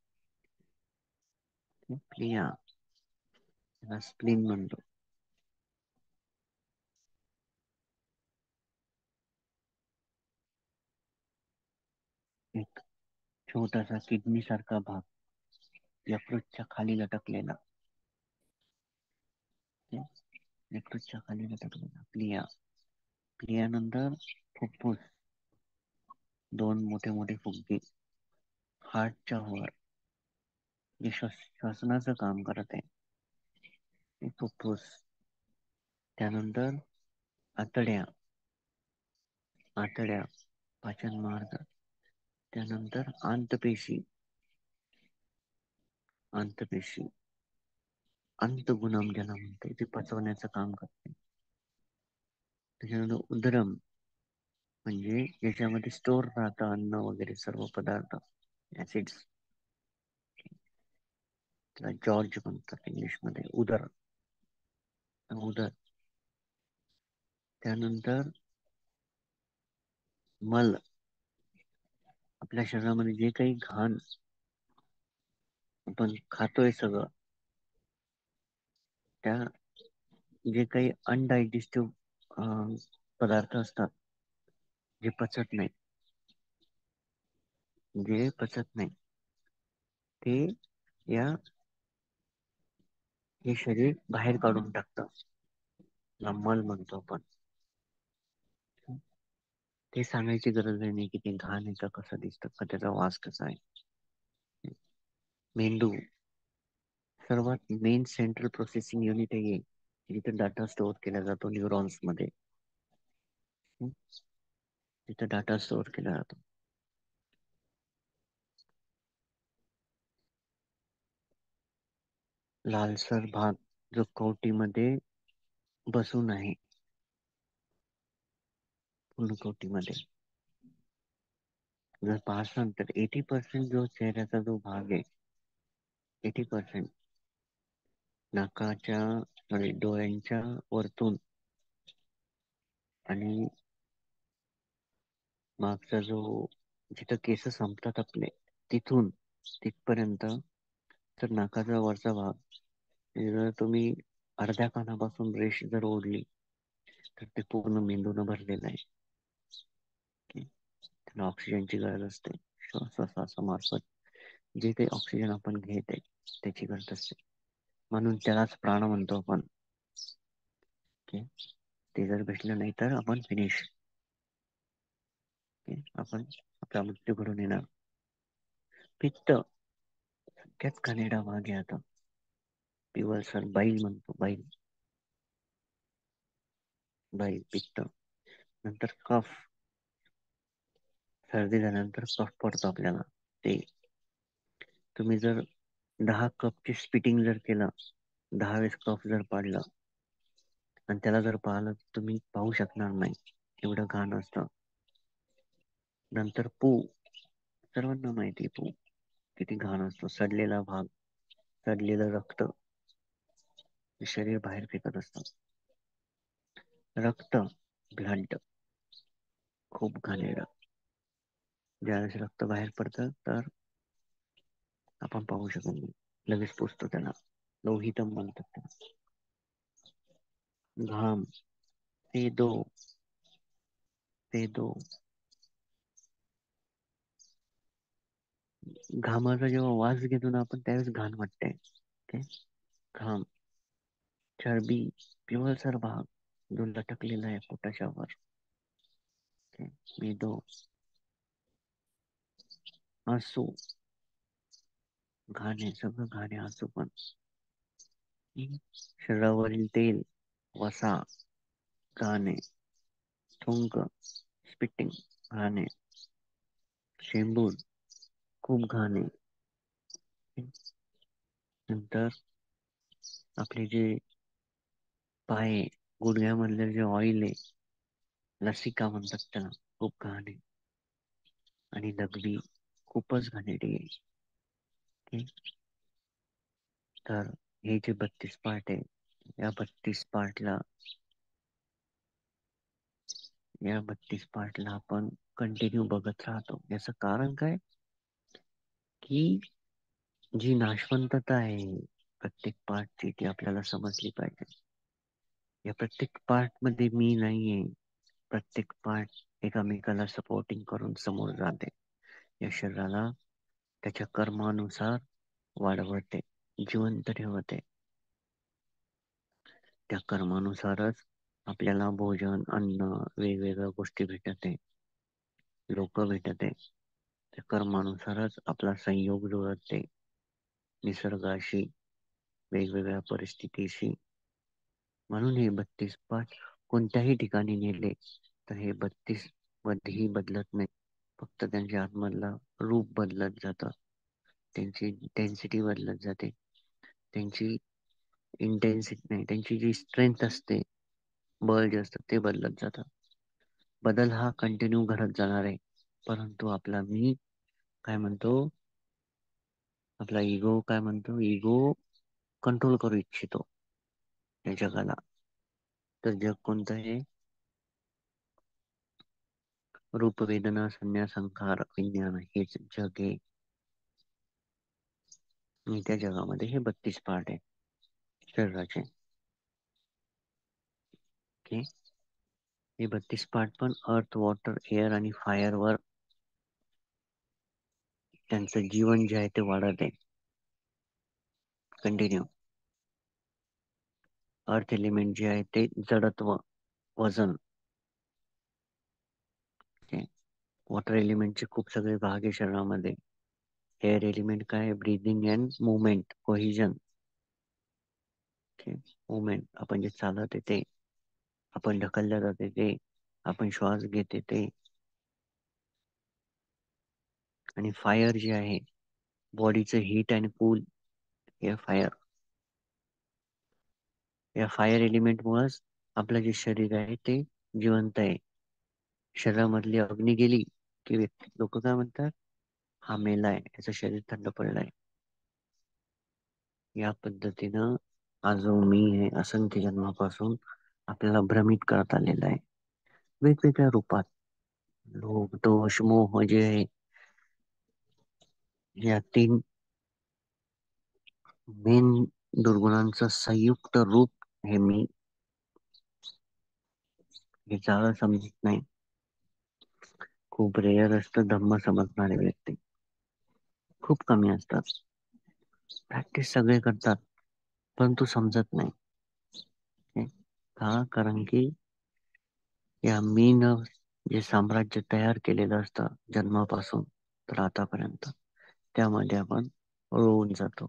S1: प्लिया, त्याला स्प्लीन म्हणतो. एक छोटासा किडनी सारखा भाग, यकृतच्या खाली लटकलेला, यकृतच्या खाली लटकलेला प्लिया. प्लिया नंतर फुफ्फुस, दोन मोठे मोठे फुगे हार्टच्या वर, जे श्वसनाचं काम करत आहे, ते फुफ्फुस. त्यानंतर आतड्या, आतड्या, पाचन मार्ग. त्यानंतर अंतपेशी, अंतपेशी, अंतगुणम ज्याला म्हणते, ते पचवण्याचं काम करते. त्याच्यानंतर उदरम, म्हणजे ज्याच्यामध्ये स्टोर राहतं अन्न वगैरे सर्व पदार्थ, ऍसिड्स, त्याला जॉर्ज म्हणतात इंग्लिश मध्ये, उदर, उदर. त्यानंतर मल, आपल्या शरीरामध्ये जे काही घाण आपण खातोय सगळं, त्या जे काही अनडायजेस्टिव्ह पदार्थ असतात, जे पचत नाही, जे पचत नाही, ते या हे शरीर बाहेर काढून टाकतं, मल म्हणतो आपण. ते सांगायची गरज नाही की ते घाण आहे का, कसं दिसतं का, त्याचा वास कसा आहे. मेंदू, सर्वात मेन सेंट्रल प्रोसेसिंग युनिट आहे, जिथे डाटा स्टोअर केला जातो न्यूरॉन्स मध्ये. तिथे डाटा स्टोअर केला जातो. लालसर भाग, जो कवटीमध्ये बसून आहे, पूर्ण कवटीमध्ये. जर पाहसान तर 80% जो चेहऱ्याचा जो भाग आहे, 80% नाकाच्या आणि डोळ्यांच्या वरतून आणि मागचा जो, जिथं केस संपतात आपले, तिथून तिथपर्यंत, तर नाकाचा वरचा भाग, म्हणजे जर तुम्ही अर्ध्या कानापासून रेष जर ओढली, तर ते पूर्ण मेंदून भरलेलं आहे. त्याला ऑक्सिजनची गरज असते, श्वासोच्छवासामार्फत जे काही ऑक्सिजन आपण घेत आहे त्याची गरज असते, म्हणून त्यालाच प्राण म्हणतो आपण. ते जर भेटलं नाही तर आपण फिनिश, आपण आपला मृत्यू घडून येणार. पित्त, त्याच घाणेरडा भाग आहे आता, पिवळसर, बाईल म्हणतो, बाईल, बाईल, पित्त. नंतर कफ, सर्दी झाल्यानंतर कफ पडतो आपल्याला. ते तुम्ही जर 10 कपची स्पिटिंग जर केलं, 10 वेळेस कफ जर पाडलं, आणि त्याला जर पाहिलं, तुम्ही पाहू शकणार नाही, एवढं घाण असतं. नंतर पू, सर्वांना माहिती आहे पू किती घाण असतो, सडलेला भाग, सडलेलं रक्त, शरीर बाहेर फेकत असतं. रक्त, ब्लड, खूप घाणेरडं. ज्यावेळेस रक्त बाहेर पडतं तर आपण पाहू शकत नाही, लगेच पुसतो त्याला, लोहितम म्हणतात त्याला. घाम, सेदो, सेदो, घामाचा जेव्हा वास घेतो ना आपण, त्यावेळेस घाण वाटते. ओके. घाम, चरबी, पिवळसर भाग जो लटकलेला आहे पोटाच्या वर. मेदो, आसू, घाणे, सगळं घाणे आसू पण. शरीरावरील तेल, वसा, घाणे, थुंक, स्पिटिंग, घाणे, शेंबूड, खूप घाणे, नंतर आपले जे पाय आहे, गुडघ्यामधलं जे ऑइल आहे, लसिका म्हणतात त्याला, खूप घाण आहे. आणि लघवी खूपच घाणेरडी आहे. तर हे जे 32 पार्ट आहे, या 32 पार्टला आपण कंटिन्यू बघत राहतो. याचं कारण काय, की जी नाशवंतता आहे प्रत्येक पार्टची, ती आपल्याला समजली पाहिजे. या प्रत्येक पार्ट मध्ये मी नाहीये. प्रत्येक पार्ट एकामेकाला सपोर्टिंग करून समोर जाते. या शरीराला त्याच्या कर्मानुसार वाढवते, जिवंत ठेवते. त्या कर्मानुसारच आपल्याला भोजन, अन्न, वेगवेगळ्या गोष्टी भेटते, लोक भेटते. त्या कर्मानुसारच आपला संयोग जुळते निसर्गाशी, वेगवेगळ्या परिस्थितीशी. म्हणून हे 32 पाठ कोणत्याही ठिकाणी नेले तर हे 32 मध्येही बदलत नाही. फक्त त्यांच्या आतमधला रूप बदलत जातं, त्यांची इंटेन्सिटी बदलत जाते, त्यांची इंटेन्सिटी नाही, त्यांची जी स्ट्रेंथ असते, बळ जे असतं ते बदलत जातं. बदल हा कंटिन्यू घडत जाणार आहे. परंतु आपला मी काय म्हणतो, आपला इगो काय म्हणतो, इगो कंट्रोल करू इच्छितो या जगाला. तर जग कोणतं आहे, रूप, वेदना, संज्ञा, संखार, विज्ञान हेच जग आहे. आणि त्या जगामध्ये हे 32 पार्ट आहे शरीराचे. ओके, हे 32 पार्ट पण अर्थ, वॉटर, एअर आणि फायर वर त्यांचं जीवन जे आहे ते वाढत आहे कंटिन्यू. अर्थ एलिमेंट जे आहे ते जडत्व, वजन. वॉटर एलिमेंटचे खूप सगळे भाग आहे शरीरामध्ये. एअर एलिमेंट काय, breathing and movement, cohesion. Movement, आपण जे चालत आहे ते, आपण ढकलल्या जाते ते, आपण श्वास घेते ते. आणि फायर जे आहे, बॉडीचं हीट अँड कूल, हे फायर. या फायर एलिमेंट मुळेच आपलं जे शरीर आहे ते जिवंत आहे. शरीरामधली अग्नी गेली की लोक काय म्हणतात, हा मेलाय, याचं शरीर थंड पडलंय. या पद्धतीनं हा जो मी आहे असंख्य जन्मापासून आपल्याला भ्रमित करत आलेला आहे वेगवेगळ्या रूपात. लोभ, दोष, मोह जे आहे, या 3 मेन दुर्गुणांचं संयुक्त रूप हे मी. हे चांगलं समजत नाही. खूप रेअर असतं धम्म समजणारे व्यक्ती, खूप कमी असतात. प्रॅक्टिस सगळे करतात परंतु समजत नाही. का, कारण की या मीन जे साम्राज्य तयार केलेलं असतं जन्मापासून तर आतापर्यंत, त्यामध्ये आपण रोवून जातो,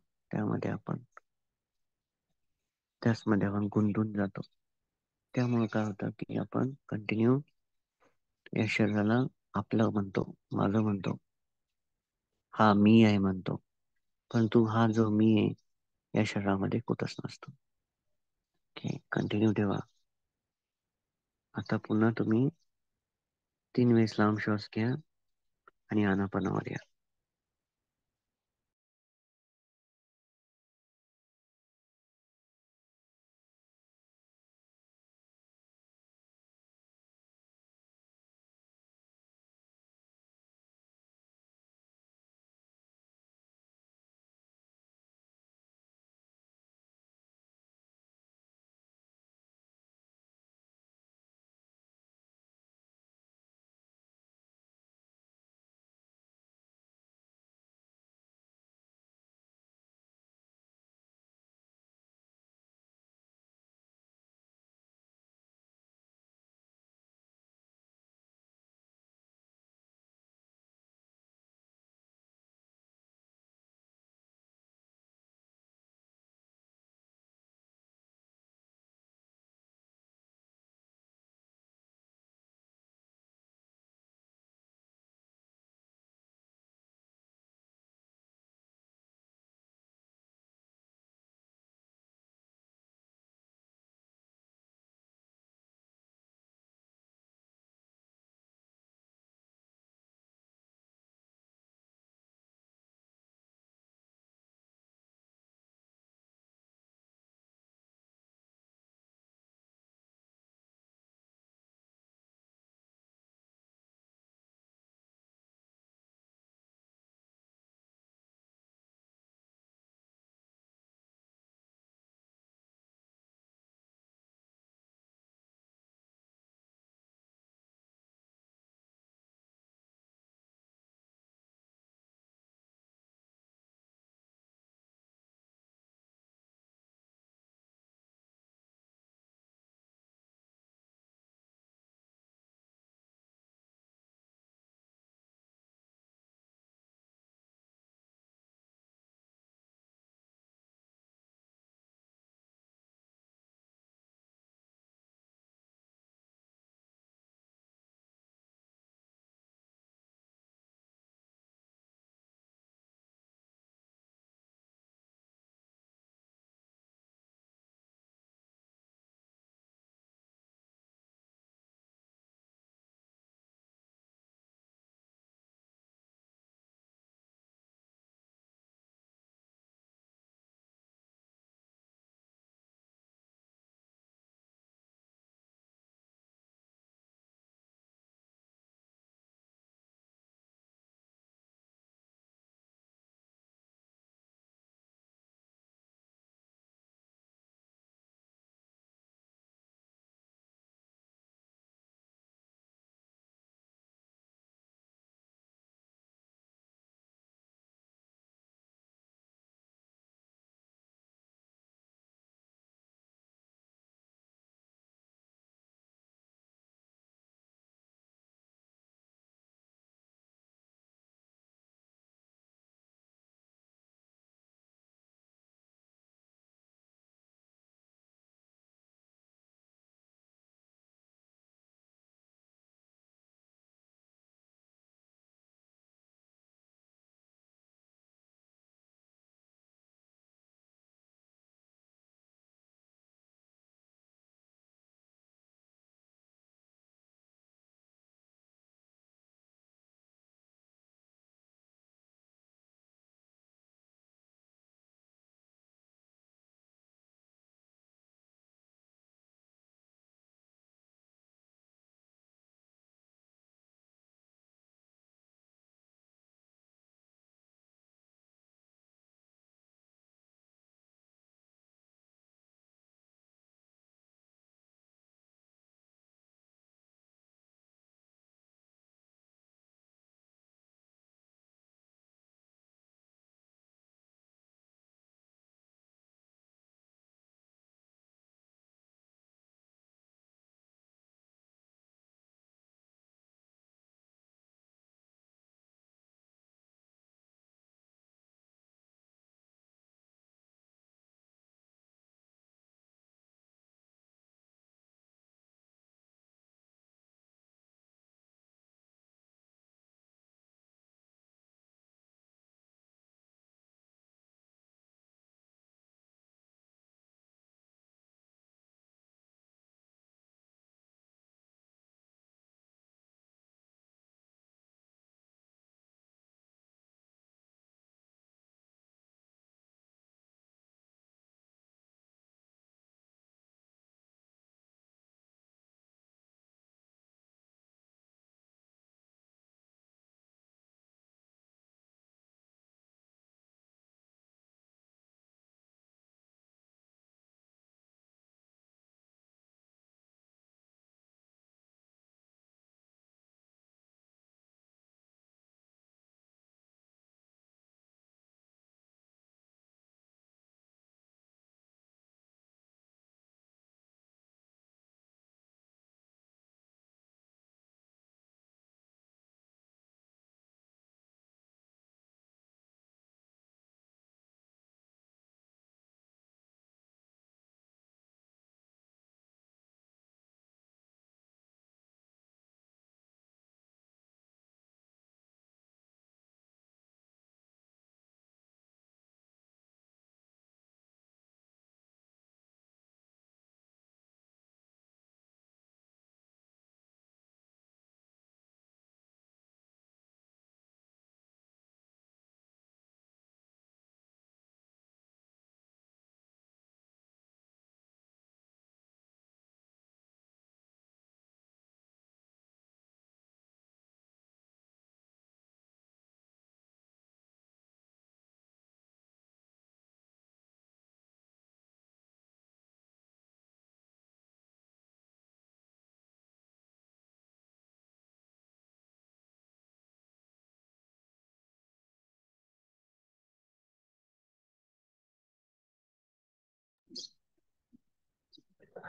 S1: त्याचमध्ये आपण गुंतून जातो. त्यामुळे काय होतं की आपण कंटिन्यू या शरीराला आपलं म्हणतो, माझं म्हणतो, हा मी आहे म्हणतो. परंतु हा जो मी आहे या शरीरामध्ये कुठंच नसतो. कंटिन्यू ठेवा. आता पुन्हा तुम्ही 3 वेळेस लांब श्वास घ्या आणि आनापानावर या.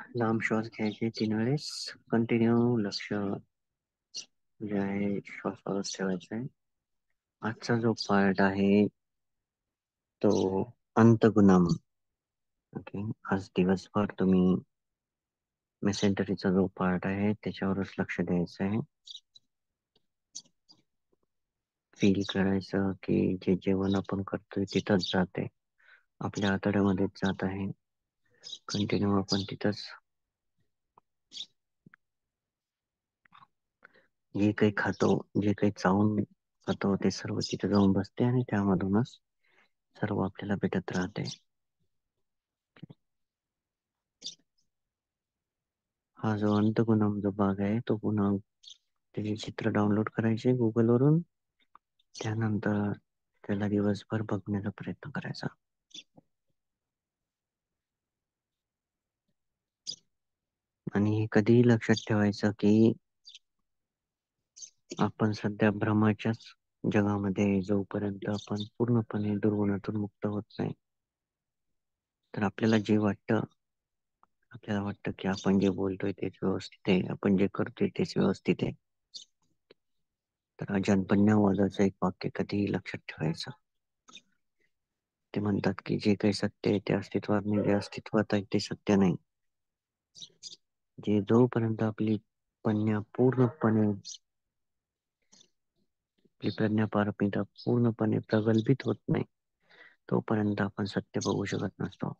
S1: लांब श्वास घ्यायचे 3 वेळेस. कंटिन्यू लक्ष जे आहे श्वासावरच ठेवायचं आहे. आजचा जो पार्ट आहे तो अंतगुणम. ओके, आज दिवसभर तुम्ही मेसेंटरीचा जो पार्ट आहे त्याच्यावरच लक्ष द्यायचं आहे. फील करायचं की जे जेवण आपण करतोय तिथंच जाते, आपल्या आतड्यामध्येच जात आहे. कंटिन्यू आपण तिथंच जे काही खातो, जे काही चावून खातो ते सर्व तिथे जाऊन बसते आणि त्यामधूनच सर्व आपल्याला भेटत राहते. हा जो अंतगुणम जो भाग आहे तो पुन्हा त्याचे चित्र डाउनलोड करायचे गुगल वरून. त्यानंतर त्याला दिवसभर बघण्याचा प्रयत्न करायचा. आणि कधीही लक्षात ठेवायचं की आपण सध्या भ्रमाच्याच जगामध्ये जोपर्यंत आपण पूर्णपणे दुर्गुणातून मुक्त होत नाही, तर आपल्याला जे वाटतं, आपल्याला वाटतं की आपण जे बोलतोय तेच व्यवस्थित आहे, आपण जे करतोय तेच व्यवस्थित आहे. तर अजान पन्नावादाचं एक वाक्य कधीही लक्षात ठेवायचं. ते म्हणतात की जे काही सत्य आहे ते अस्तित्वात नाही, जे अस्तित्वात आहे ते सत्य नाही. जे जोपर्यंत आपली प्रज्ञा पूर्णपणे, आपली प्रज्ञा पारमिता पूर्णपणे प्रगल्भित होत नाही तोपर्यंत आपण सत्य बघू शकत नसतो.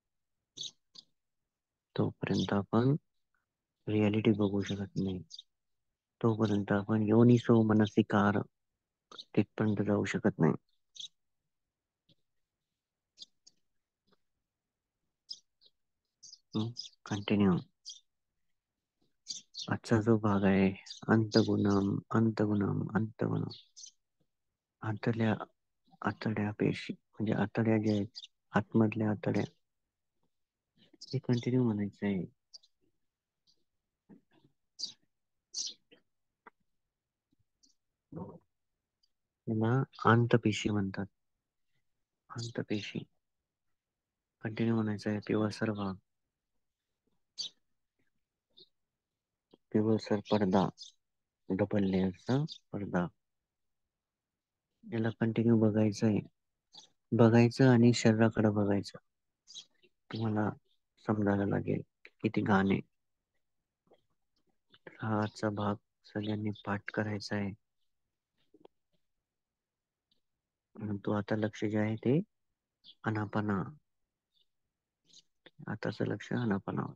S1: तोपर्यंत आपण रियालिटी बघू शकत नाही. तोपर्यंत आपण योनिसो मनसिकार तिथपर्यंत जाऊ शकत नाही. कंटिन्यू. आजचा जो भाग आहे अंतगुणम अंतगुणम अंतगुणम. आतल्या आतड्या पेशी म्हणजे आतड्या जे आहेत, आतमधल्या आतड्या, हे कंटिन्यू म्हणायचं आहे. त्यांना अंतपेशी म्हणतात. अंतपेशी कंटिन्यू म्हणायचं आहे. पिवळसर भाग, पिवळसर पडदा, डबल लेअरचा पडदा, याला कंटिन्यू बघायचं आहे. बघायचं आणि शरीराकडे बघायचं. तुम्हाला समजायला लागेल किती घाण आहे. हा आजचा भाग सगळ्यांनी पाठ करायचा आहे. परंतु आता लक्ष जे आहे ते अनापना. आताच लक्ष अनापनावर.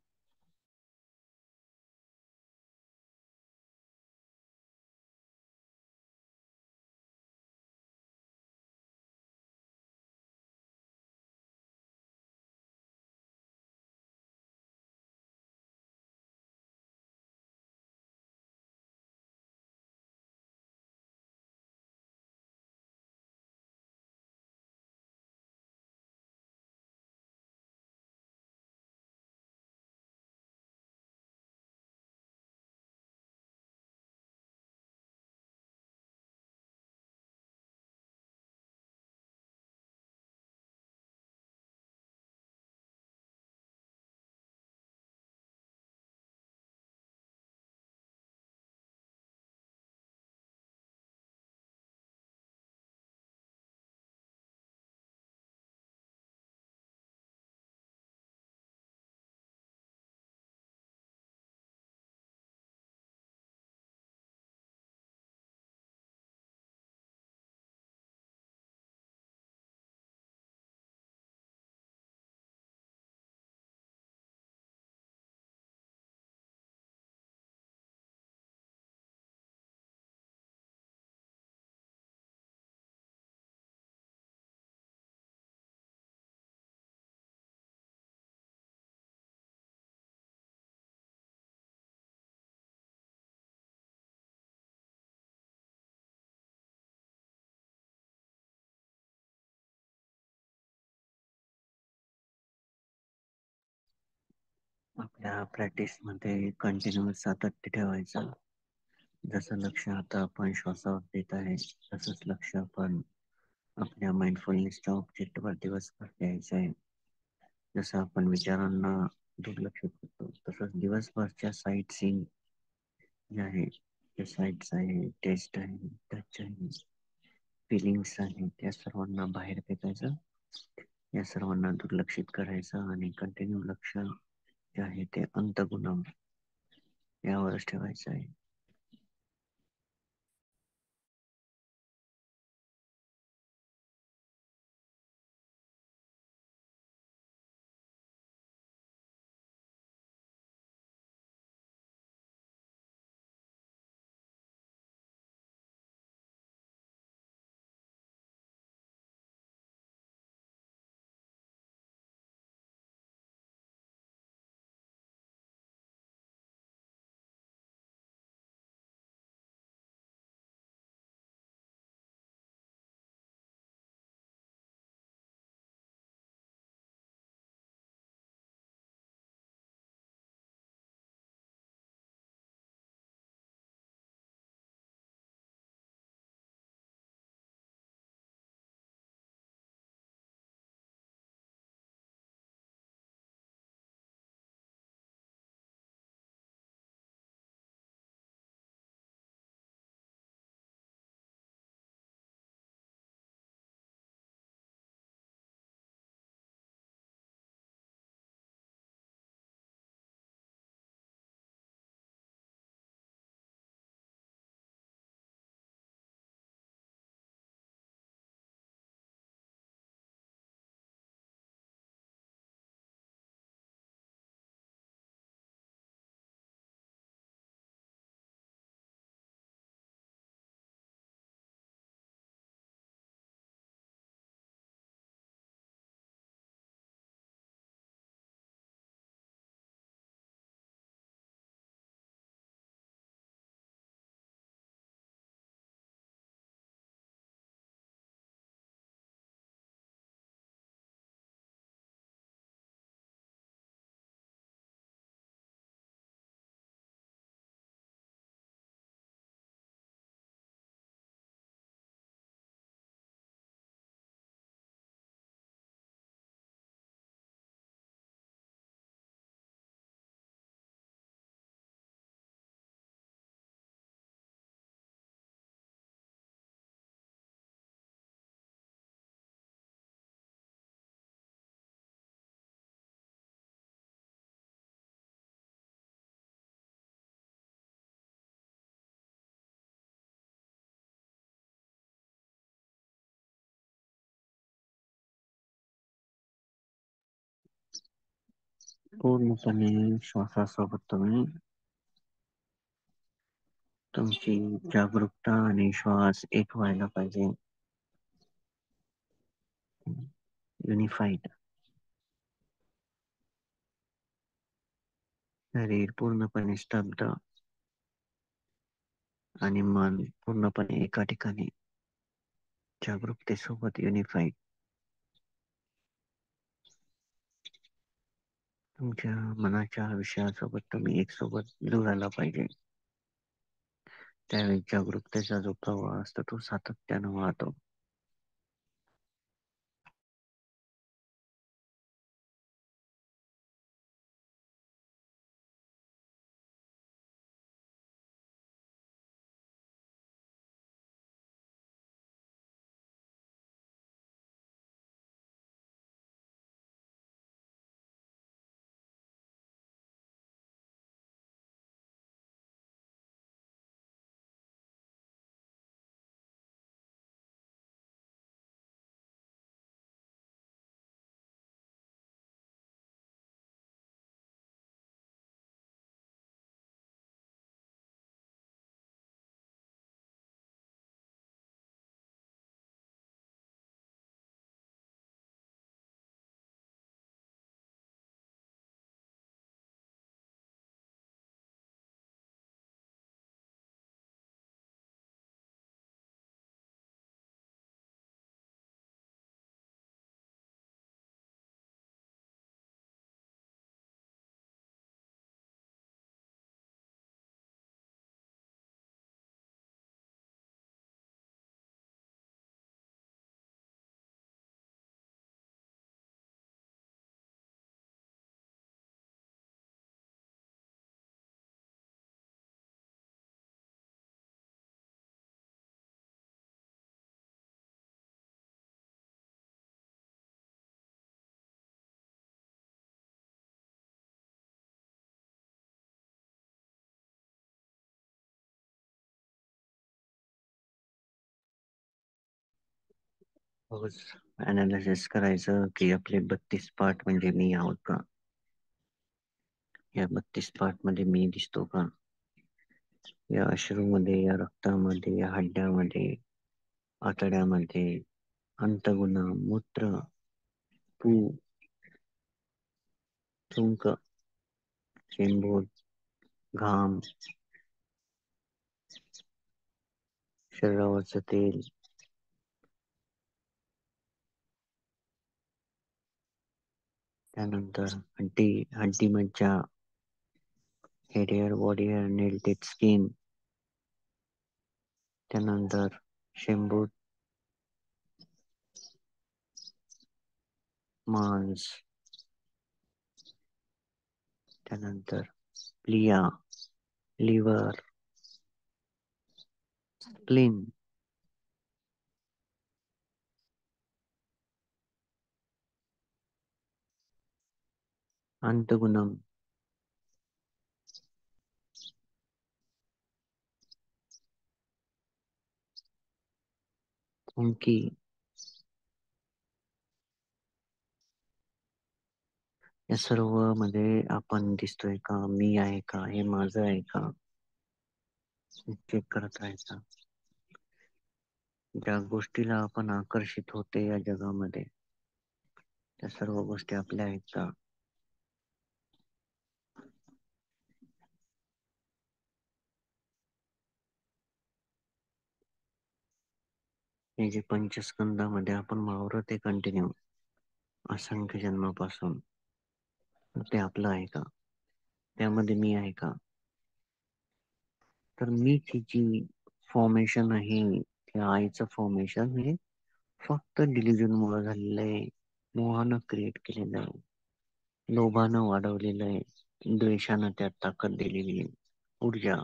S1: आपल्या प्रॅक्टिस मध्ये कंटिन्युअस सातत्य ठेवायचं. जसं लक्ष आता आपण श्वासावर देत आहे तसंच लक्ष आपण आपल्या माइंडफुलनेसच्या ऑब्जेक्टवर दिवसभर द्यायचं आहे. जसं आपण विचारांना दुर्लक्षित करतो. तसंच दिवसभरच्या साईट सीइंग जे आहे, ते साईट्स आहे, टेस्ट आहे, टच आहे, फिलिंग्स आहे, त्या सर्वांना बाहेर फेकायचं, या सर्वांना दुर्लक्षित करायचं आणि कंटिन्यू लक्ष जे आहे ते अंतःगुणा यावरच ठेवायचं आहे. पूर्णपणे श्वासासोबत तुम्ही तुमची जागरूकता आणि श्वास एक व्हायला पाहिजे, युनिफाईड. शरीर पूर्णपणे स्तब्ध आणि मन पूर्णपणे एका ठिकाणी जागरूकतेसोबत युनिफाईड. तुमच्या मनाच्या विषयासोबत तुम्ही एक सोबत जुळायला पाहिजे. त्यावेळी जागरूकतेचा जो प्रवाह असतो तो सातत्यानं वाहतो. रोज अनालिसिस करायचं की आपले 32 पार्ट म्हणजे मी आहोत का? या 32 पार्ट मध्ये मी दिसतो का? या अश्रूमध्ये, या रक्तामध्ये, या हड्ड्यामध्ये, आतड्यामध्ये, अंतगुना, मूत्र, पू, थुंक, चेंबूर, घाम, शरीरावरचं तेल, त्यानंतर हड्डी मज्जा, hair, body hair, nail, teeth, skin, त्यानंतर शेंबूड, मांस, त्यानंतर प्लिया, लिव्हर, स्प्लीन, अंतगुनम, उंकी, या सर्व मध्ये आपण दिसतोय का? मी आहे का? हे माझं आहे का? चेक करत राहायचं. ज्या गोष्टीला आपण आकर्षित होते या जगामध्ये, त्या सर्व गोष्टी आपल्या आहेत का? हे जे पंचस्कंदामध्ये आपण वावरत आहे कंटिन्यू असंख्य जन्मापासून, ते आपलं आहे का? त्यामध्ये मी आहे का? तर मीच ही जी फॉर्मेशन आहे, त्या आईचं फॉर्मेशन हे फक्त डिल्युजन मुळे झालेलं आहे. मोहानं क्रिएट केलेलं आहे, लोभानं वाढवलेलं आहे, द्वेषानं त्यात ताकद दिलेली आहे, ऊर्जा.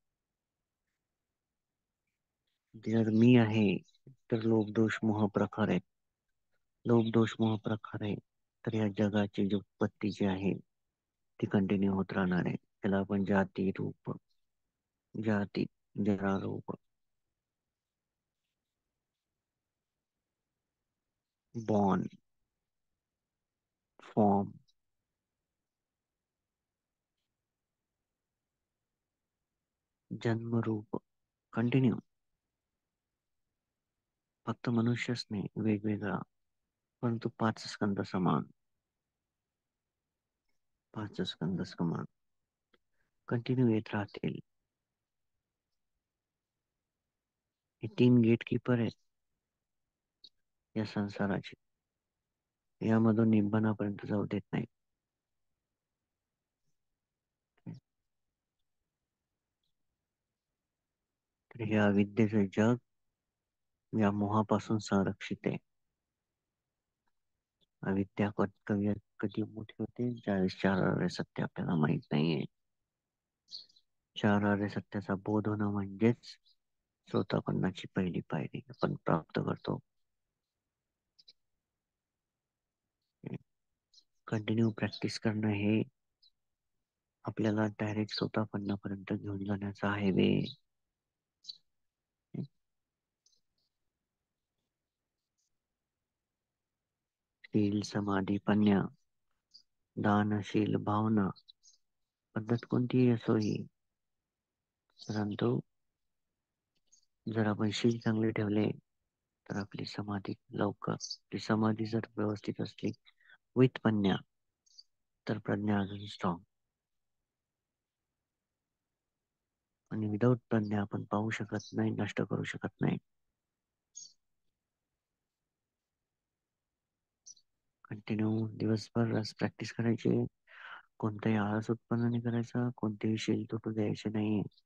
S1: जर मी आहे तर लोभ दोष मोह प्रकार आहे. लोभ दोष मोह प्रकार आहे, तर या जगाची जी उत्पत्ती जी आहे ती कंटिन्यू होत राहणार आहे. त्याला आपण जाती रूप, जाती, जरा रूप, बॉर्न, फॉर्म, जन्म रूप, कंटिन्यू. फक्त मनुष्यच नाही, वेगवेगळा, परंतु पाच स्कंद समान, पाच स्कंद समान कंटिन्यू येत राहतील. हे तीन गेट कीपर आहेत या संसाराचे. यामधून निब्बाणापर्यंत जाऊ देत नाही. तर हे अविद्येचं जग या मोहापासून संरक्षित आहे. अविद्या कधी मोठी होते, ज्यावेळेस चार आर्य सत्य आपल्याला माहित नाहीये. चार आर्य सत्याचा बोध होणं म्हणजेच स्वतःपणाची पहिली पायरी आपण प्राप्त करतो. कंटिन्यू प्रॅक्टिस करणं हे आपल्याला डायरेक्ट स्वतःपणापर्यंत घेऊन जाण्याचा हायवे. शील, समाधी, पन्या, दानशील भावना, पद्धत कोणतीही असो ही, परंतु जर आपण शील चांगले ठेवले तर आपली समाधी लवकर, आपली समाधी जर व्यवस्थित असली विथ पन्या, तर प्रज्ञा अजून स्ट्रॉंग. आणि विदाऊट प्रज्ञा आपण पाहू शकत नाही, नष्ट करू शकत नाही. कंटिन्यू दिवसभर प्रॅक्टिस करायची. कोणताही आळस उत्पन्न नाही करायचा, कोणतेही शील तुटू द्यायचे नाही.